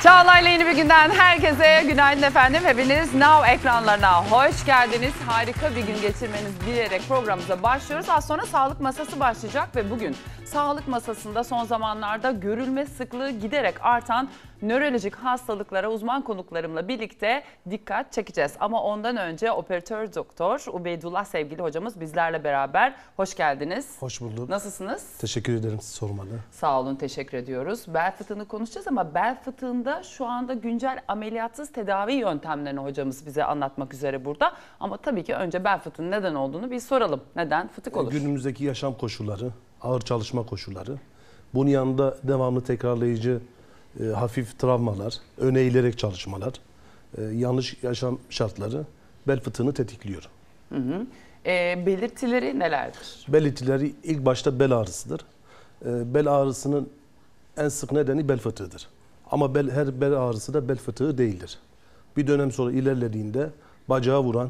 Çağla'yla yeni bir günden herkese günaydın efendim. Hepiniz Now ekranlarına hoş geldiniz. Harika bir gün geçirmenizi dileyerek programımıza başlıyoruz. Az sonra sağlık masası başlayacak ve bugün sağlık masasında son zamanlarda görülme sıklığı giderek artan nörolojik hastalıklara uzman konuklarımla birlikte dikkat çekeceğiz. Ama ondan önce operatör doktor Ubeydullah sevgili hocamız bizlerle beraber. Hoş geldiniz. Hoş bulduk. Nasılsınız? Teşekkür ederim siz sormalı. Sağ olun, teşekkür ediyoruz. Bel fıtığını konuşacağız ama bel fıtığında şu anda güncel ameliyatsız tedavi yöntemlerini hocamız bize anlatmak üzere burada. Ama tabii ki önce bel fıtığının neden olduğunu bir soralım. Neden fıtık olur? Günümüzdeki yaşam koşulları, ağır çalışma koşulları, bunun yanında devamlı tekrarlayıcı hafif travmalar, öne eğilerek çalışmalar, yanlış yaşam şartları bel fıtığını tetikliyor. Belirtileri nelerdir? Belirtileri ilk başta bel ağrısıdır. Bel ağrısının en sık nedeni bel fıtığıdır. Ama her bel ağrısı da bel fıtığı değildir. Bir dönem sonra ilerlediğinde bacağı vuran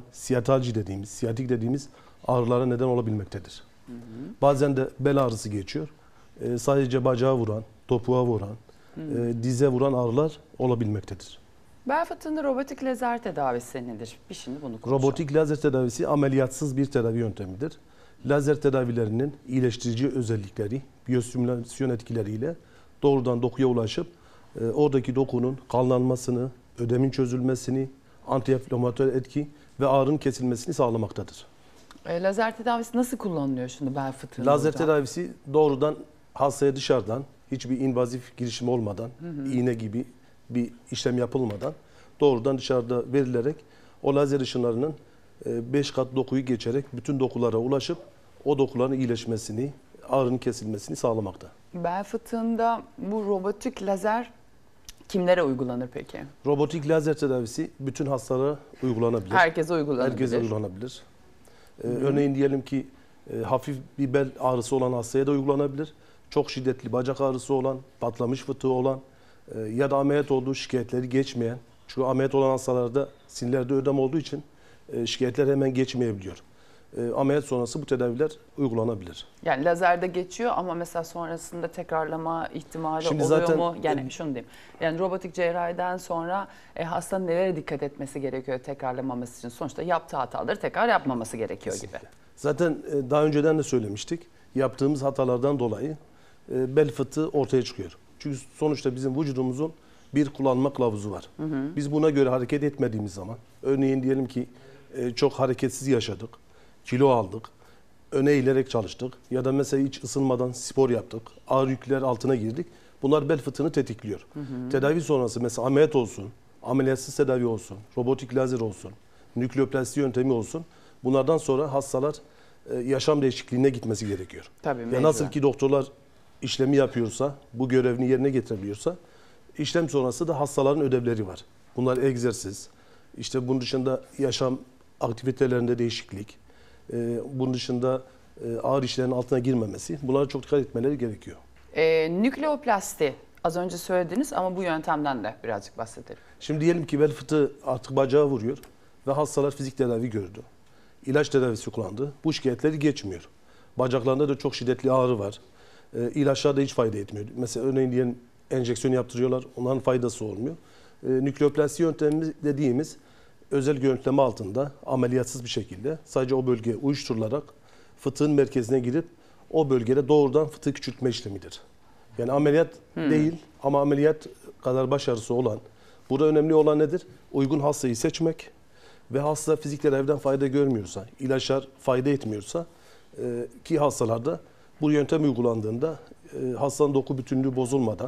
siyatik dediğimiz ağrılara neden olabilmektedir. Bazen de bel ağrısı geçiyor. Sadece bacağı vuran, topuğa vuran, dize vuran ağrılar olabilmektedir. Bel fıtığında robotik lazer tedavisi nedir? Bir şimdi bunu konuşalım. Robotik lazer tedavisi ameliyatsız bir tedavi yöntemidir. Lazer tedavilerinin iyileştirici özellikleri, biyostimülasyon etkileriyle doğrudan dokuya ulaşıp oradaki dokunun kanlanmasını, ödemin çözülmesini, antiinflamatuar etki ve ağrının kesilmesini sağlamaktadır. Lazer tedavisi nasıl kullanılıyor şimdi bel fıtığında? Lazer tedavisi doğrudan hastaya dışarıdan hiçbir invazif girişim olmadan, iğne gibi bir işlem yapılmadan doğrudan dışarıda verilerek o lazer ışınlarının 5 kat dokuyu geçerek bütün dokulara ulaşıp o dokuların iyileşmesini, ağrının kesilmesini sağlamakta. Bel fıtığında bu robotik lazer kimlere uygulanır peki? Robotik lazer tedavisi bütün hastalara uygulanabilir. Herkese uygulanabilir. Herkese uygulanabilir. Örneğin diyelim ki hafif bir bel ağrısı olan hastaya da uygulanabilir. Çok şiddetli bacak ağrısı olan, patlamış fıtığı olan ya da ameliyat olduğu şikayetleri geçmeyen. Çünkü ameliyat olan hastalarda sinirlerde ödem olduğu için şikayetler hemen geçmeyebiliyor. Ameliyat sonrası bu tedaviler uygulanabilir. Yani lazerde geçiyor ama mesela sonrasında tekrarlama ihtimali Şimdi oluyor zaten, mu? Yani şunu diyeyim. Yani robotik cerrahiden sonra hastanın nelere dikkat etmesi gerekiyor tekrarlamaması için? Sonuçta yaptığı hataları tekrar yapmaması gerekiyor gibi. Zaten daha önceden de söylemiştik. Yaptığımız hatalardan dolayı bel fıtığı ortaya çıkıyor. Çünkü sonuçta bizim vücudumuzun bir kullanma kılavuzu var. Biz buna göre hareket etmediğimiz zaman, örneğin diyelim ki çok hareketsiz yaşadık, kilo aldık, öne eğilerek çalıştık ya da mesela hiç ısınmadan spor yaptık, ağır yükler altına girdik. Bunlar bel fıtığını tetikliyor. Tedavi sonrası mesela ameliyat olsun, ameliyatsız tedavi olsun, robotik lazer olsun, nükleoplasti yöntemi olsun. Bunlardan sonra hastalar yaşam değişikliğine gitmesi gerekiyor. Tabii, nasıl ki doktorlar işlemi yapıyorsa, bu görevini yerine getirebiliyorsa, işlem sonrası da hastaların ödevleri var. Bunlar egzersiz, işte bunun dışında yaşam aktivitelerinde değişiklik, bunun dışında ağır işlerin altına girmemesi, bunlara çok dikkat etmeleri gerekiyor. Nükleoplasti az önce söylediniz ama bu yöntemden de birazcık bahsedelim. Şimdi diyelim ki bel fıtığı artık bacağı vuruyor ve hastalar fizik tedavi gördü. İlaç tedavisi kullandı. Bu şikayetleri geçmiyor. Bacaklarında da çok şiddetli ağrı var. İlaçlar da hiç fayda etmiyor. Mesela örneğin diyelim enjeksiyon yaptırıyorlar. Onların faydası olmuyor. Nükleoplasti yöntemi dediğimiz özel yöntemi altında ameliyatsız bir şekilde sadece o bölgeye uyuşturularak fıtığın merkezine girip o bölgede doğrudan fıtığı küçültme işlemidir. Yani ameliyat değil ama ameliyat kadar başarısı olan. Burada önemli olan nedir? Uygun hastayı seçmek ve hasta fizik tedaviden fayda görmüyorsa, ilaçlar fayda etmiyorsa ki hastalarda bu yöntem uygulandığında hastanın doku bütünlüğü bozulmadan,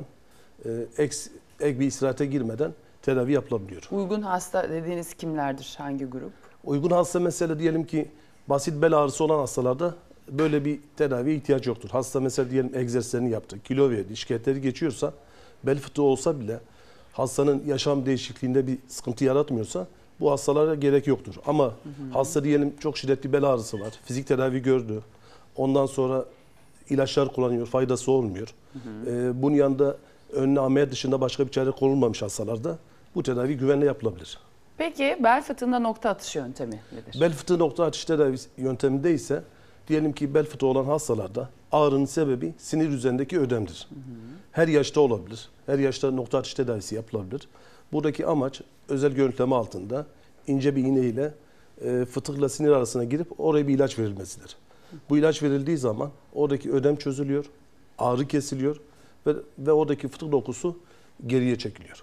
ek bir istirahate girmeden tedavi yapılabiliyor. Uygun hasta dediğiniz kimlerdir? Hangi grup? Uygun hasta mesela diyelim ki basit bel ağrısı olan hastalarda böyle bir tedaviye ihtiyaç yoktur. Hasta mesela diyelim egzersizlerini yaptı, kilo verdi, şikayetleri geçiyorsa, bel fıtığı olsa bile hastanın yaşam değişikliğinde bir sıkıntı yaratmıyorsa bu hastalara gerek yoktur. Ama hasta diyelim çok şiddetli bel ağrısı var, fizik tedavi gördü, ondan sonra ilaçlar kullanıyor, faydası olmuyor. Bunun yanında önüne ameliyat dışında başka bir çare konulmamış hastalarda bu tedavi güvenle yapılabilir. Peki bel fıtığında nokta atışı yöntemi nedir? Bel fıtığı nokta atış tedavi yönteminde ise diyelim ki bel fıtığı olan hastalarda ağrının sebebi sinir üzerindeki ödemdir. Her yaşta olabilir. Her yaşta nokta atış tedavisi yapılabilir. Buradaki amaç özel görüntüleme altında ince bir iğne ile fıtıkla sinir arasına girip oraya bir ilaç verilmesidir. Bu ilaç verildiği zaman oradaki ödem çözülüyor, ağrı kesiliyor ve oradaki fıtık dokusu geriye çekiliyor.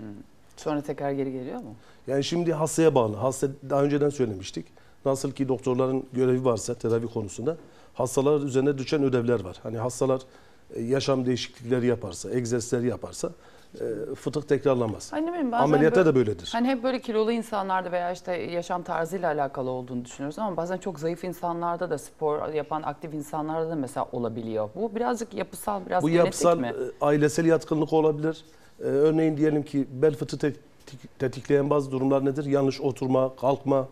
Sonra tekrar geri geliyor mu? Yani şimdi hastaya bağlı. Hasta daha önceden söylemiştik. Nasıl ki doktorların görevi varsa tedavi konusunda hastalar üzerine düşen ödevler var. Hani hastalar yaşam değişiklikleri yaparsa, egzersizleri yaparsa fıtık tekrarlamaz. Hani bileyim, bazen Ameliyatta böyle, da böyledir. Hani hep böyle kilolu insanlarda veya işte yaşam tarzıyla alakalı olduğunu düşünüyoruz ama bazen çok zayıf insanlarda da, spor yapan aktif insanlarda da mesela olabiliyor. Bu birazcık yapısal, biraz Bu genetik yapısal, mi? ailesel yatkınlık olabilir. Örneğin diyelim ki bel fıtığı tetikleyen bazı durumlar nedir? Yanlış oturma, kalkma,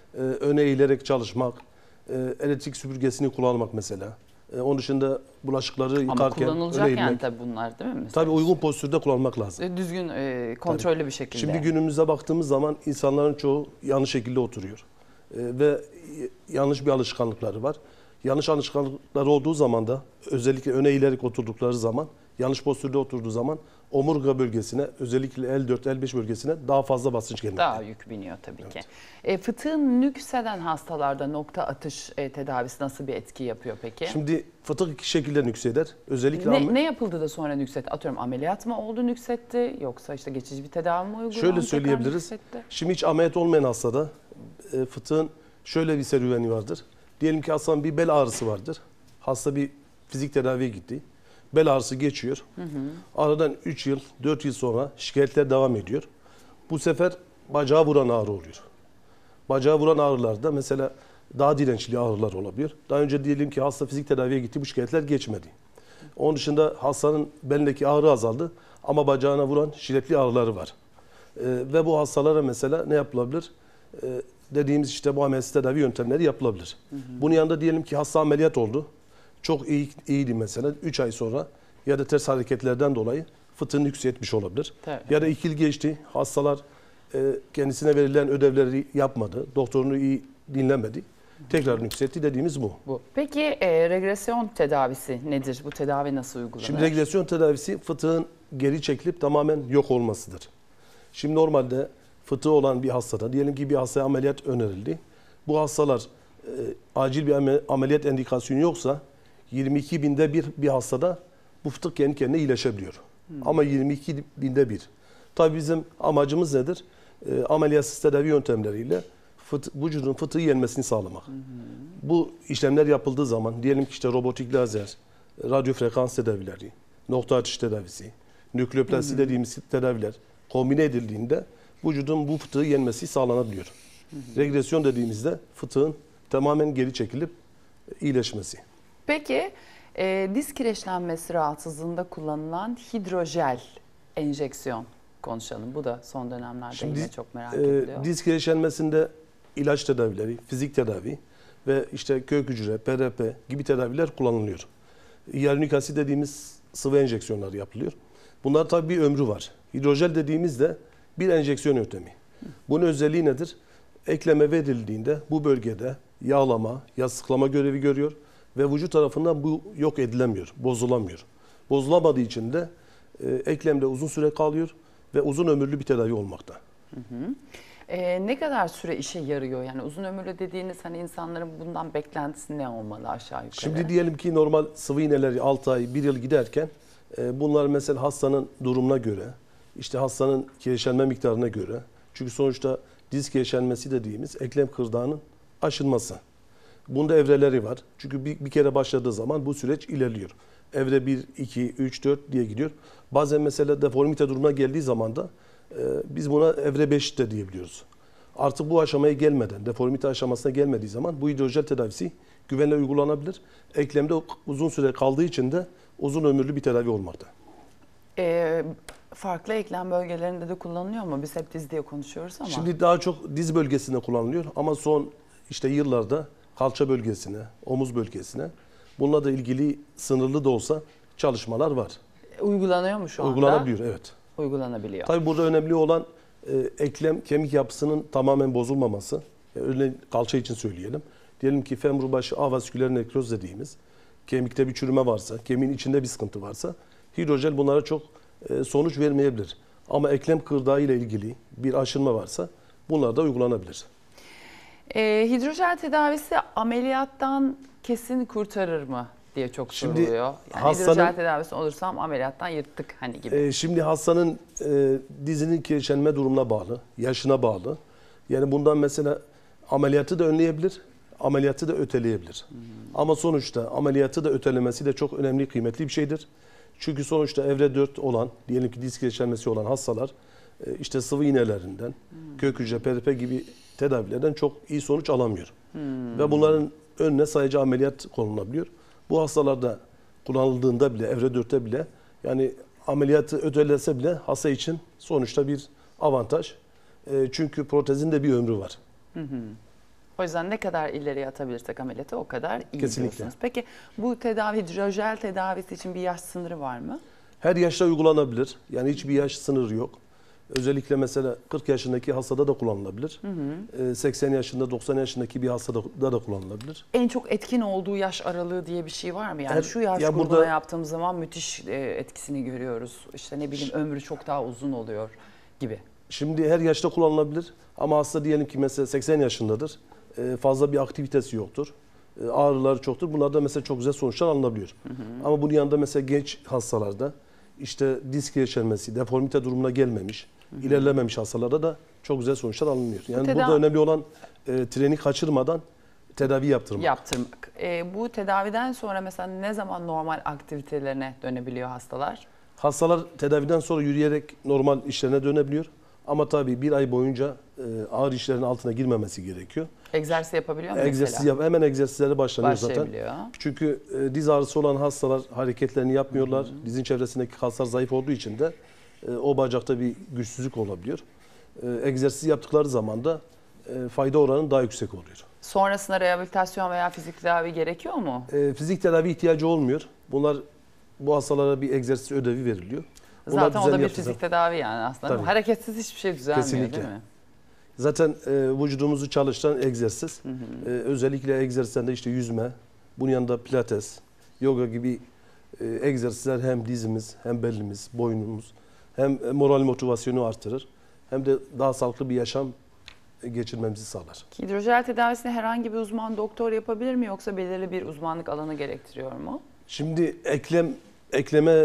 öne eğilerek çalışmak, elektrik süpürgesini kullanmak mesela. Onun dışında bulaşıkları yıkarken Ama öne kullanılacak yani eğilmek. tabii bunlar değil mi? Mesela Tabii uygun postürde kullanmak lazım. düzgün, kontrollü bir şekilde. Şimdi günümüze baktığımız zaman insanların çoğu yanlış şekilde oturuyor. Ve yanlış bir alışkanlıkları var. Yanlış alışkanlıkları olduğu zaman da özellikle öne eğilerek oturdukları zaman, yanlış postürde oturduğu zaman omurga bölgesine, özellikle L4, L5 bölgesine daha fazla basınç gelmekte. Daha yük biniyor tabii ki. Fıtığın nükseden hastalarda nokta atış tedavisi nasıl bir etki yapıyor peki? Şimdi fıtık iki şekilde nükseder. Özellikle Ne yapıldı da sonra nüksetti? Atıyorum ameliyat mı oldu nüksetti yoksa işte geçici bir tedavi mi uygulandı? şöyle tekrar söyleyebiliriz. nüksetti? Şimdi hiç ameliyat olmayan hastada fıtığın şöyle bir serüveni vardır. Diyelim ki hastanın bir bel ağrısı vardır. Hasta bir fizik tedaviye gitti. Bel ağrısı geçiyor. Aradan 3 yıl, 4 yıl sonra şikayetler devam ediyor. Bu sefer bacağı vuran ağrı oluyor. Bacağı vuran ağrılarda mesela daha dirençli ağrılar olabilir. Daha önce diyelim ki hasta fizik tedaviye gitti, bu şikayetler geçmedi. Onun dışında hastanın belindeki ağrı azaldı ama bacağına vuran şiddetli ağrıları var. Ve bu hastalara mesela ne yapılabilir? Dediğimiz işte bu ameliyat tedavi yöntemleri yapılabilir. Bunun yanında diyelim ki hasta ameliyat oldu. Çok iyiydi mesela 3 ay sonra ya da ters hareketlerden dolayı fıtığın yükseltmiş olabilir. Tabii. Ya da 2 yıl geçti, hastalar kendisine verilen ödevleri yapmadı, doktorunu iyi dinlemedi. Tekrar yükseltti dediğimiz bu. Peki regresyon tedavisi nedir? Bu tedavi nasıl uygulanır? Şimdi regresyon tedavisi fıtığın geri çekilip tamamen yok olmasıdır. Şimdi normalde fıtığı olan bir hastada, diyelim ki bir hastaya ameliyat önerildi. Bu hastalar acil bir ameliyat indikasyonu yoksa 22 binde bir hastada bu fıtık kendi kendine iyileşebiliyor. Ama 22 binde bir. Tabii bizim amacımız nedir? Ameliyatsız tedavi yöntemleriyle vücudun fıtığı yenmesini sağlamak. Bu işlemler yapıldığı zaman diyelim ki işte robotik lazer, radyo frekans tedavileri, nokta atış tedavisi, nükleoplasti dediğimiz tedaviler kombine edildiğinde vücudun bu fıtığı yenmesi sağlanabiliyor. Regresyon dediğimizde fıtığın tamamen geri çekilip iyileşmesi. Peki diz kireçlenmesi rahatsızlığında kullanılan hidrojel enjeksiyon konuşalım. Bu da son dönemlerde yine çok merak ediliyor. Diz kireçlenmesinde ilaç tedavileri, fizik tedavi ve işte kök hücre, PRP gibi tedaviler kullanılıyor. Hyaluronik asit dediğimiz sıvı enjeksiyonlar yapılıyor. Bunlar tabii bir ömrü var. Hidrojel dediğimizde bir enjeksiyon yöntemi. Bunun özelliği nedir? Ekleme verildiğinde bu bölgede yağlama, yastıklama görevi görüyor ve vücut tarafından bu yok edilemiyor, bozulamıyor. Bozulamadığı için de eklemde uzun süre kalıyor ve uzun ömürlü bir tedavi olmakta. Ne kadar süre işe yarıyor? Yani uzun ömürlü dediğiniz hani insanların bundan beklentisi ne olmalı aşağı yukarı? Şimdi diyelim ki normal sıvı iğneleri 6 ay, 1 yıl giderken bunlar mesela hastanın durumuna göre, işte hastanın kireçlenme miktarına göre. Çünkü sonuçta diz kireçlenmesi dediğimiz eklem kırdağının aşınması. Bunda evreleri var. Çünkü bir kere başladığı zaman bu süreç ilerliyor. Evre 1, 2, 3, 4 diye gidiyor. Bazen mesela deformite durumuna geldiği zaman da biz buna evre 5 de diyebiliyoruz. Artık bu aşamaya gelmeden, deformite aşamasına gelmediği zaman bu hidrojel tedavisi güvenle uygulanabilir. Eklemde uzun süre kaldığı için de uzun ömürlü bir tedavi olmakta. Farklı eklem bölgelerinde de kullanılıyor mu? Biz hep diz diye konuşuyoruz ama. Şimdi daha çok diz bölgesinde kullanılıyor ama son işte yıllarda kalça bölgesine, omuz bölgesine bununla da ilgili sınırlı da olsa çalışmalar var. Uygulanıyor mu şu anda? Uygulanabiliyor, evet. Uygulanabiliyor. Tabii burada önemli olan eklem kemik yapısının tamamen bozulmaması. Örneğin kalça için söyleyelim. diyelim ki femur başı avasküler nekroz dediğimiz, kemikte bir çürüme varsa, kemiğin içinde bir sıkıntı varsa hidrojel bunlara çok sonuç vermeyebilir. Ama eklem kırdağı ile ilgili bir aşınma varsa bunlar da uygulanabilir. Hidrojel tedavisi ameliyattan kesin kurtarır mı diye çok soruluyor. Yani hidrojel tedavisi olursam ameliyattan yırttık hani gibi. Şimdi hastanın dizinin kireçlenme durumuna bağlı, yaşına bağlı. Yani bundan mesela ameliyatı da önleyebilir, ameliyatı da öteleyebilir. Ama sonuçta ameliyatı da ötelemesi de çok önemli, kıymetli bir şeydir. Çünkü sonuçta evre 4 olan, diyelim ki diz kireçlenmesi olan hastalar işte sıvı iğnelerinden, kök hücre, PRP gibi tedavilerden çok iyi sonuç alamıyor. Ve bunların önüne sadece ameliyat konulabiliyor. Bu hastalarda kullanıldığında bile, evre 4'te bile yani ameliyatı ötelese bile hasta için sonuçta bir avantaj. Çünkü protezin de bir ömrü var. O yüzden ne kadar ileriye atabilirsek ameliyatı o kadar iyi Kesinlikle. diyorsunuz. Peki bu tedavi, hidrojel tedavisi için bir yaş sınırı var mı? Her yaşta uygulanabilir. Yani hiçbir yaş sınırı yok. Özellikle mesela 40 yaşındaki hastada da kullanılabilir. 80 yaşında, 90 yaşındaki bir hastada da kullanılabilir. En çok etkin olduğu yaş aralığı diye bir şey var mı? Yani şu yaş grubuna burada yaptığımız zaman müthiş etkisini görüyoruz. İşte ne bileyim ömrü çok daha uzun oluyor gibi. Şimdi her yaşta kullanılabilir. Ama hasta diyelim ki mesela 80 yaşındadır. Fazla bir aktivitesi yoktur. Ağrıları çoktur. Bunlarda mesela çok güzel sonuçlar alınabiliyor. Ama bunun yanında mesela genç hastalarda işte diz kireçlenmesi, deformite durumuna gelmemiş, ilerlememiş hastalarda da çok güzel sonuçlar alınıyor. Yani burada önemli olan treni kaçırmadan tedavi yaptırmak. Bu tedaviden sonra mesela ne zaman normal aktivitelerine dönebiliyor hastalar? Hastalar tedaviden sonra yürüyerek normal işlerine dönebiliyor. Ama tabii bir ay boyunca ağır işlerin altına girmemesi gerekiyor. Egzersiz yapabiliyor mu mesela? Hemen egzersizlere başlanıyor zaten. Çünkü diz ağrısı olan hastalar hareketlerini yapmıyorlar. Dizin çevresindeki kaslar zayıf olduğu için de o bacakta bir güçsüzlük olabiliyor. Egzersiz yaptıkları zaman da fayda oranı daha yüksek oluyor. Sonrasında rehabilitasyon veya fizik tedavi gerekiyor mu? Fizik tedavi ihtiyacı olmuyor. Bu hastalara bir egzersiz ödevi veriliyor. Zaten o da bir fizik tedavi yani aslında. Tabii. Hareketsiz hiçbir şey düzelmiyor. Kesinlikle. Değil mi? Zaten vücudumuzu çalıştıran egzersiz. Özellikle egzersizlerde işte yüzme, bunun yanında pilates, yoga gibi egzersizler hem dizimiz, hem belimiz, boynumuz, hem moral motivasyonu artırır, hem de daha sağlıklı bir yaşam geçirmemizi sağlar. Hidrojel tedavisini herhangi bir uzman doktor yapabilir mi yoksa belirli bir uzmanlık alanı gerektiriyor mu? Şimdi ekleme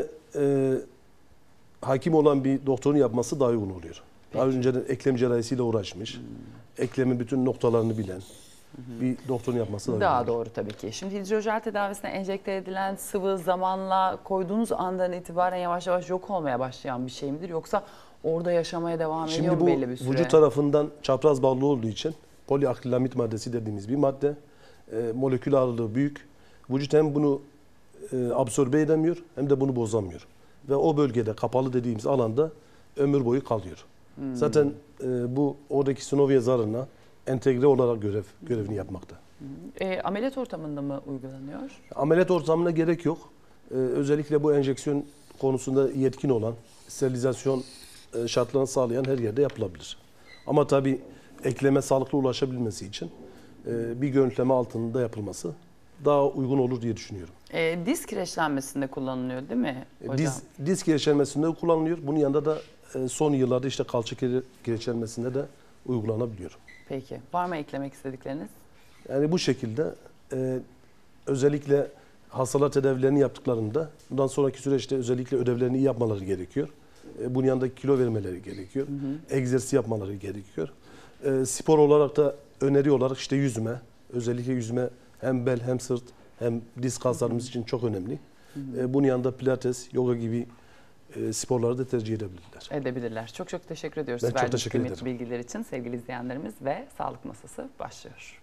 hakim olan bir doktorun yapması daha uygun oluyor. Daha önceden eklem cerrahisiyle uğraşmış, eklemin bütün noktalarını bilen bir doktorun yapması daha doğru tabii ki. Şimdi hidrojel tedavisine enjekte edilen sıvı zamanla koyduğunuz andan itibaren yavaş yavaş yok olmaya başlayan bir şey midir? Yoksa orada yaşamaya devam ediyor mu belli bir süre? Şimdi bu vücut tarafından çapraz bağlı olduğu için poliakrilamid maddesi dediğimiz bir madde. Molekül ağırlığı büyük. Vücut hem bunu absorbe edemiyor hem de bunu bozamıyor. Ve o bölgede kapalı dediğimiz alanda ömür boyu kalıyor. Zaten bu oradaki synovial zarına entegre olarak görevini yapmakta. Ameliyat ortamında mı uygulanıyor? Ameliyat ortamına gerek yok. Özellikle bu enjeksiyon konusunda yetkin olan, sterilizasyon şartlarını sağlayan her yerde yapılabilir. Ama tabii ekleme sağlıklı ulaşabilmesi için bir görüntüleme altında yapılması daha uygun olur diye düşünüyorum. Diz kireçlenmesinde kullanılıyor değil mi hocam? Diz kireçlenmesinde kullanılıyor. Bunun yanında da son yıllarda işte kalça kireçlenmesinde de uygulanabiliyor. Peki. Var mı eklemek istedikleriniz? Yani bu şekilde özellikle hastalar tedavilerini yaptıklarında bundan sonraki süreçte özellikle ödevlerini iyi yapmaları gerekiyor. Bunun yanında kilo vermeleri gerekiyor. Egzersiz yapmaları gerekiyor. Spor olarak da öneri olarak işte yüzme. Özellikle yüzme hem bel hem sırt hem diz kaslarımız için çok önemli. Bunun yanında pilates, yoga gibi sporları da tercih edebilirler. Çok çok teşekkür ediyoruz. Ben çok teşekkür ederim. Bilgiler için sevgili izleyenlerimiz ve Sağlık Masası başlıyor.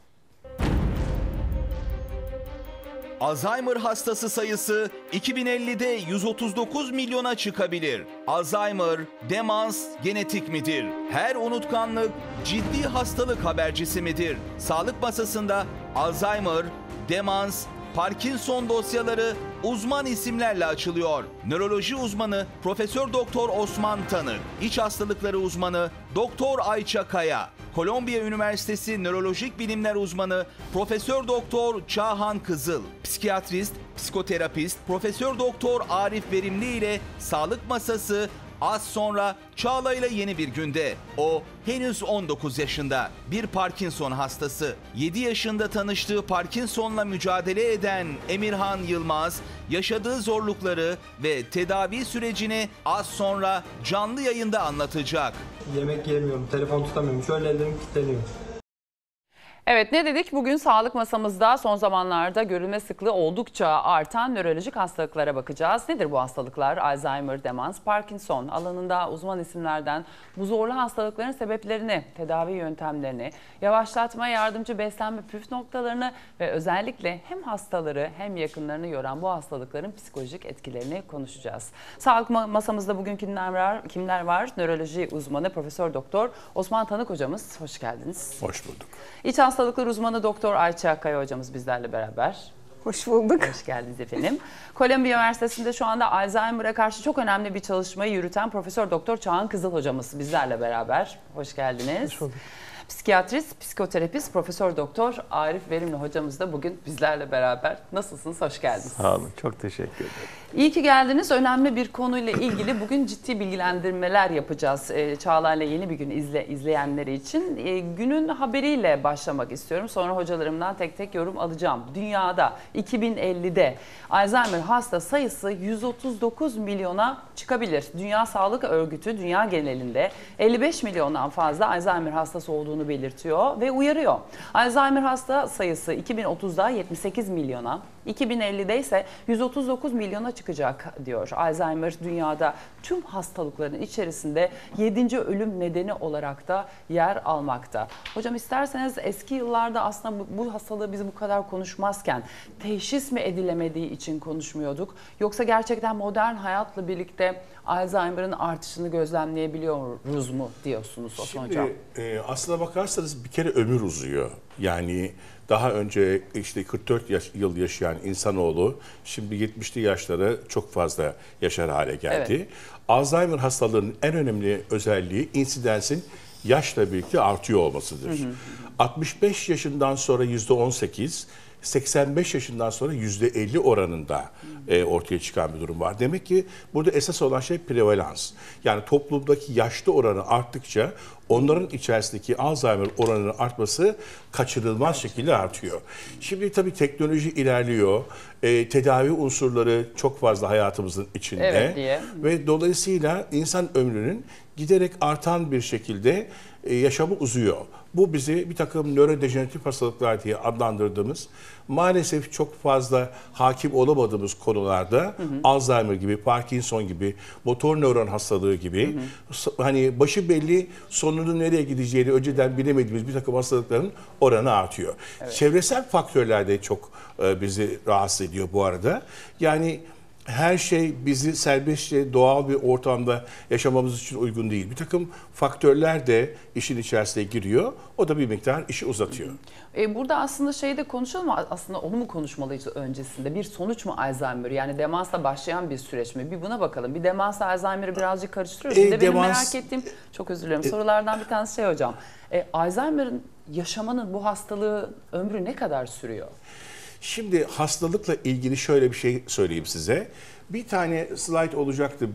Alzheimer hastası sayısı 2050'de 139 milyona çıkabilir. Alzheimer, demans genetik midir? Her unutkanlık ciddi hastalık habercisi midir? Sağlık Masası'nda Alzheimer, demans, Parkinson dosyaları uzman isimlerle açılıyor. Nöroloji uzmanı Profesör Doktor Osman Tanık, İç hastalıkları uzmanı Doktor Ayça Kaya, Kolombiya Üniversitesi Nörolojik Bilimler Uzmanı Profesör Doktor Çağhan Kızıl, psikiyatrist, psikoterapist Profesör Doktor Arif Verimli ile Sağlık Masası az sonra Çağla ile yeni bir günde. O henüz 19 yaşında, bir Parkinson hastası. 7 yaşında tanıştığı Parkinson'la mücadele eden Emirhan Yılmaz, yaşadığı zorlukları ve tedavi sürecini az sonra canlı yayında anlatacak. Yemek yemiyorum, telefon tutamıyorum. Şöyle ellerim kilitleniyor. Evet, ne dedik? Bugün sağlık masamızda son zamanlarda görülme sıklığı oldukça artan nörolojik hastalıklara bakacağız. Nedir bu hastalıklar? Alzheimer, demans, Parkinson alanında uzman isimlerden bu zorlu hastalıkların sebeplerini, tedavi yöntemlerini, yavaşlatmaya yardımcı beslenme püf noktalarını ve özellikle hem hastaları hem yakınlarını yoran bu hastalıkların psikolojik etkilerini konuşacağız. Sağlık masamızda bugün kimler var? Nöroloji uzmanı Profesör Doktor Osman Tanık hocamız. Hoş geldiniz. Hoş bulduk. İç hastalıklar uzmanı Doktor Ayça Akkaya hocamız bizlerle beraber. Hoş bulduk. Hoş geldiniz efendim. Kolombiya Üniversitesi'nde şu anda Alzheimer'a karşı çok önemli bir çalışmayı yürüten Profesör Doktor Çağhan Kızıl hocamız bizlerle beraber. Hoş geldiniz. Hoş bulduk. Psikiyatrist, psikoterapist Profesör Doktor Arif Verimli hocamız da bugün bizlerle beraber. Nasılsınız? Hoş geldiniz. Sağ olun. Çok teşekkür ederim. İyi ki geldiniz. Önemli bir konuyla ilgili bugün ciddi bilgilendirmeler yapacağız. Çağla ile yeni bir gün izleyenleri için. Günün haberiyle başlamak istiyorum. Sonra hocalarımdan tek tek yorum alacağım. Dünyada 2050'de Alzheimer hasta sayısı 139 milyona çıkabilir. Dünya Sağlık Örgütü dünya genelinde 55 milyondan fazla Alzheimer hastası olduğunu belirtiyor ve uyarıyor. Alzheimer hasta sayısı 2030'da 78 milyona, 2050'de ise 139 milyona çıkacak diyor. Alzheimer dünyada tüm hastalıkların içerisinde 7. ölüm nedeni olarak da yer almakta. Hocam isterseniz eski yıllarda aslında bu hastalığı biz bu kadar konuşmazken teşhis mi edilemediği için konuşmuyorduk? Yoksa gerçekten modern hayatla birlikte Alzheimer'ın artışını gözlemleyebiliyoruz mu diyorsunuz Osman Hocam? Aslına bakarsanız bir kere ömür uzuyor. Yani daha önce işte 44 yıl yaşayan insanoğlu şimdi 70'li yaşlara çok fazla yaşar hale geldi. Evet. Alzheimer hastalığının en önemli özelliği insidensin yaşla birlikte artıyor olmasıdır. 65 yaşından sonra %18, 85 yaşından sonra %50 oranında ortaya çıkan bir durum var. Demek ki burada esas olan şey prevalans. Yani toplumdaki yaşlı oranı arttıkça onların içerisindeki Alzheimer oranının artması kaçınılmaz şekilde artıyor. Şimdi tabii teknoloji ilerliyor. Tedavi unsurları çok fazla hayatımızın içinde. Evet diye. Ve dolayısıyla insan ömrünün giderek artan bir şekilde yaşamı uzuyor. Bu bizi bir takım nörodejeneratif hastalıklar diye adlandırdığımız, maalesef çok fazla hakim olamadığımız konularda Alzheimer gibi, Parkinson gibi, motor nöron hastalığı gibi hani başı belli sonunun nereye gideceğini önceden bilemediğimiz bir takım hastalıkların oranı artıyor. Evet. Çevresel faktörler de çok bizi rahatsız ediyor bu arada. Yani her şey bizi serbestçe doğal bir ortamda yaşamamız için uygun değil. Bir takım faktörler de işin içerisine giriyor. O da bir miktar işi uzatıyor. Burada aslında şeyi de konuşalım mı? Aslında onu mu konuşmalıyız öncesinde? Bir sonuç mu Alzheimer? Yani demansla başlayan bir süreç mi? Bir buna bakalım. Bir demansla Alzheimer'ı birazcık karıştırıyoruz. Bir de benim merak ettiğim, çok özür dilerim, sorulardan bir tanesi şey hocam. Alzheimer'ın yaşamanın, bu hastalığın ömrü ne kadar sürüyor? Şimdi hastalıkla ilgili şöyle bir şey söyleyeyim size. Bir tane slide olacaktı,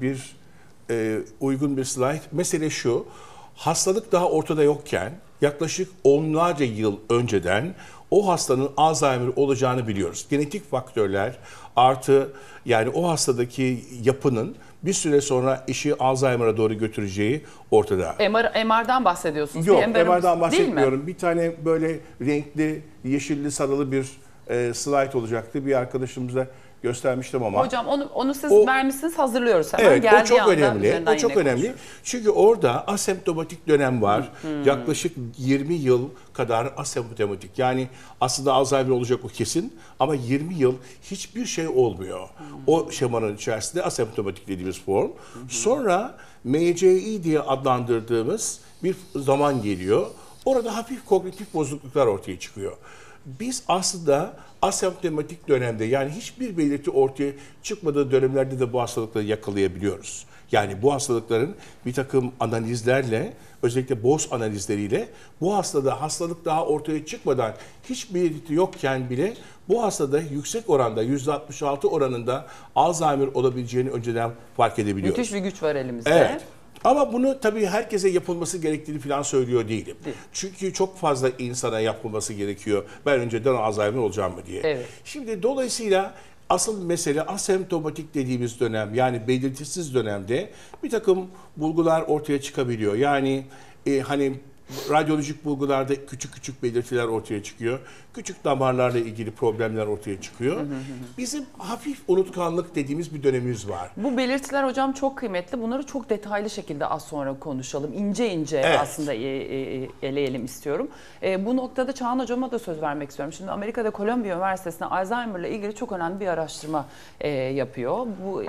uygun bir slide. Mesele şu, hastalık daha ortada yokken yaklaşık onlarca yıl önceden o hastanın Alzheimer olacağını biliyoruz. Genetik faktörler artı yani o hastadaki yapının bir süre sonra işi Alzheimer'a doğru götüreceği ortada. MR'dan bahsediyorsunuz. Yok, MR'dan bahsetmiyorum. Bir tane böyle renkli, yeşilli, sarılı bir slide olacaktı. Bir arkadaşımıza göstermiştim ama. Hocam onu siz vermişsiniz, hazırlıyoruz hemen. Evet, geldiği o çok anda önemli. O çok önemli. Çünkü orada asemptomatik dönem var. Yaklaşık 20 yıl kadar asemptomatik. Yani aslında Alzheimer olacak o kesin ama 20 yıl hiçbir şey olmuyor. O şemanın içerisinde asemptomatik dediğimiz form. Sonra MCI diye adlandırdığımız bir zaman geliyor. Orada hafif kognitif bozukluklar ortaya çıkıyor. Biz aslında asemptomatik dönemde, yani hiçbir belirti ortaya çıkmadığı dönemlerde de bu hastalıkları yakalayabiliyoruz. Yani bu hastalıkların bir takım analizlerle, özellikle Bose analizleriyle bu hastada hastalık daha ortaya çıkmadan, hiç belirti yokken bile bu hastada yüksek oranda, %66 oranında Alzheimer olabileceğini önceden fark edebiliyoruz. Müthiş bir güç var elimizde. Evet. Ama bunu tabii herkese yapılması gerektiğini falan söylüyor değilim. Çünkü çok fazla insana yapılması gerekiyor. Ben önceden Alzheimer olacağım mı diye. Evet. Şimdi dolayısıyla asıl mesele asemptomatik dediğimiz dönem, yani belirtisiz dönemde bir takım bulgular ortaya çıkabiliyor. Yani hani radyolojik bulgularda küçük küçük belirtiler ortaya çıkıyor. Küçük damarlarla ilgili problemler ortaya çıkıyor. Bizim hafif unutkanlık dediğimiz bir dönemimiz var. Bu belirtiler hocam çok kıymetli. Bunları çok detaylı şekilde az sonra konuşalım. İnce ince Evet. aslında eleyelim istiyorum. Bu noktada Çağhan hocama da söz vermek istiyorum. Şimdi Amerika'da Columbia Üniversitesi'nde Alzheimer'la ilgili çok önemli bir araştırma yapıyor. Bu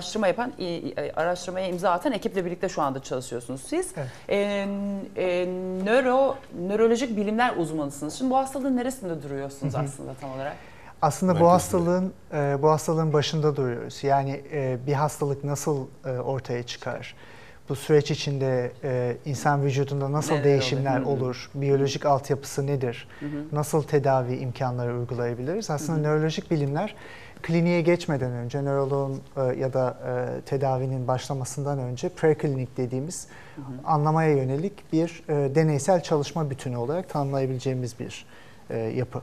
araştırmaya imza atan ekiple birlikte şu anda çalışıyorsunuz siz. Evet. Nörolojik bilimler uzmanısınız. Şimdi bu hastalığın neresinde duruyorsunuz aslında tam olarak? Aslında bu hastalığın başında duruyoruz. Yani bir hastalık nasıl ortaya çıkar? Bu süreç içinde insan vücudunda nasıl Neler değişimler oluyor? olur? Biyolojik altyapısı nedir? Nasıl tedavi imkanları uygulayabiliriz? Aslında nörolojik bilimler kliniğe geçmeden önce, nöroloğun ya da tedavinin başlamasından önce preklinik dediğimiz anlamaya yönelik bir deneysel çalışma bütünü olarak tanımlayabileceğimiz bir yapı.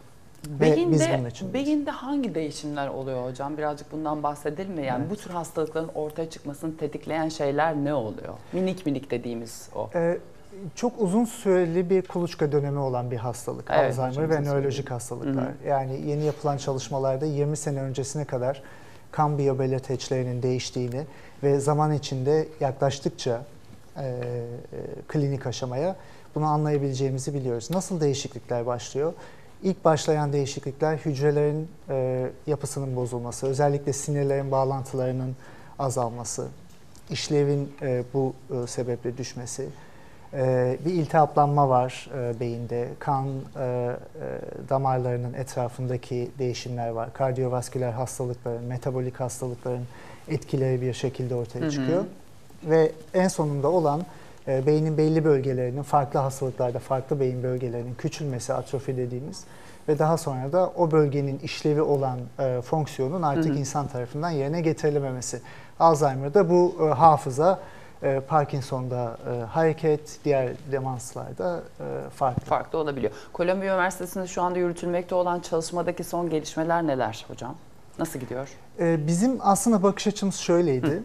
Beyinde hangi değişimler oluyor hocam? Birazcık bundan bahsedelim mi? Yani bu tür hastalıkların ortaya çıkmasını tetikleyen şeyler ne oluyor? Minik minik dediğimiz o. Çok uzun süreli bir kuluçka dönemi olan bir hastalık. Evet, Alzheimer ve nörolojik hastalıklar. Yani yeni yapılan çalışmalarda 20 sene öncesine kadar kan biyobelirteçlerinin değiştiğini ve zaman içinde yaklaştıkça klinik aşamaya bunu anlayabileceğimizi biliyoruz. Nasıl değişiklikler başlıyor? İlk başlayan değişiklikler hücrelerin yapısının bozulması, özellikle sinirlerin bağlantılarının azalması, işlevin bu sebeple düşmesi, bir iltihaplanma var beyinde, kan damarlarının etrafındaki değişimler var, kardiyovasküler hastalıkların, metabolik hastalıkların etkileri bir şekilde ortaya çıkıyor. Ve en sonunda olan beynin belli bölgelerinin farklı hastalıklarda farklı beyin bölgelerinin küçülmesi, atrofi dediğimiz ve daha sonra da o bölgenin işlevi olan fonksiyonun artık insan tarafından yerine getirilememesi. Alzheimer'da bu hafıza, Parkinson'da hareket, diğer demanslarda farklı olabiliyor. Columbia Üniversitesi'nde şu anda yürütülmekte olan çalışmadaki son gelişmeler neler hocam? Nasıl gidiyor? Bizim aslında bakış açımız şöyleydi.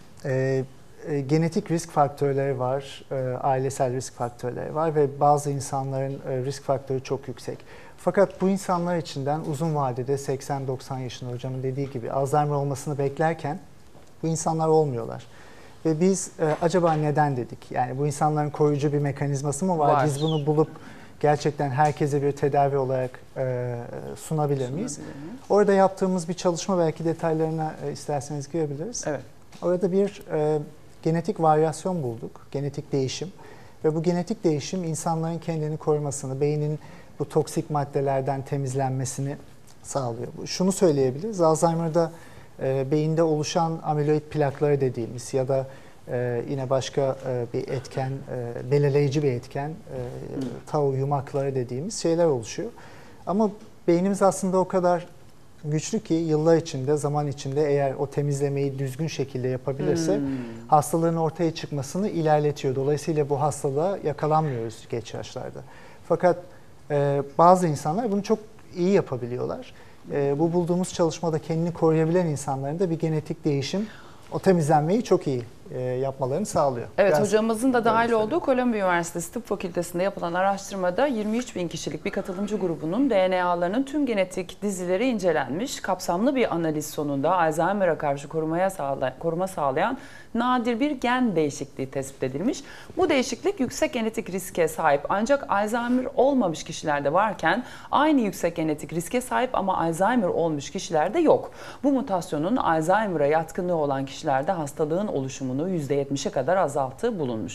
Genetik risk faktörleri var, ailesel risk faktörleri var ve bazı insanların risk faktörü çok yüksek. Fakat bu insanlar içinden uzun vadede 80-90 yaşında hocamın dediği gibi Alzheimer olmasını beklerken bu insanlar olmuyorlar. Ve biz acaba neden dedik? Yani bu insanların koruyucu bir mekanizması mı var? Biz bunu bulup gerçekten herkese bir tedavi olarak sunabilir miyiz? Orada yaptığımız bir çalışma, belki detaylarına isterseniz girebiliriz. Evet. Orada bir genetik varyasyon bulduk, genetik değişim. Ve bu genetik değişim insanların kendini korumasını, beynin bu toksik maddelerden temizlenmesini sağlıyor. Şunu söyleyebiliriz, Alzheimer'da beyinde oluşan amiloid plakları dediğimiz ya da yine başka bir etken, belirleyici bir etken, tau yumakları dediğimiz şeyler oluşuyor. Ama beynimiz aslında o kadar güçlü ki yıllar içinde, zaman içinde eğer o temizlemeyi düzgün şekilde yapabilirse hastalığın ortaya çıkmasını ilerletiyor. Dolayısıyla bu hastalığa yakalanmıyoruz geç yaşlarda. Fakat bazı insanlar bunu çok iyi yapabiliyorlar. Bu bulduğumuz çalışmada kendini koruyabilen insanların da bir genetik değişim o temizlenmeyi çok iyi yapmalarını sağlıyor. Evet, biraz hocamızın da dahil olduğu Columbia Üniversitesi Tıp Fakültesi'nde yapılan araştırmada 23.000 kişilik bir katılımcı grubunun DNA'larının tüm genetik dizileri incelenmiş. Kapsamlı bir analiz sonunda Alzheimer'a karşı koruma sağlayan nadir bir gen değişikliği tespit edilmiş. Bu değişiklik yüksek genetik riske sahip ancak Alzheimer olmamış kişilerde varken aynı yüksek genetik riske sahip ama Alzheimer olmuş kişilerde yok. Bu mutasyonun Alzheimer'a yatkınlığı olan kişilerde hastalığın oluşumunu %70'e kadar azalttığı bulunmuş.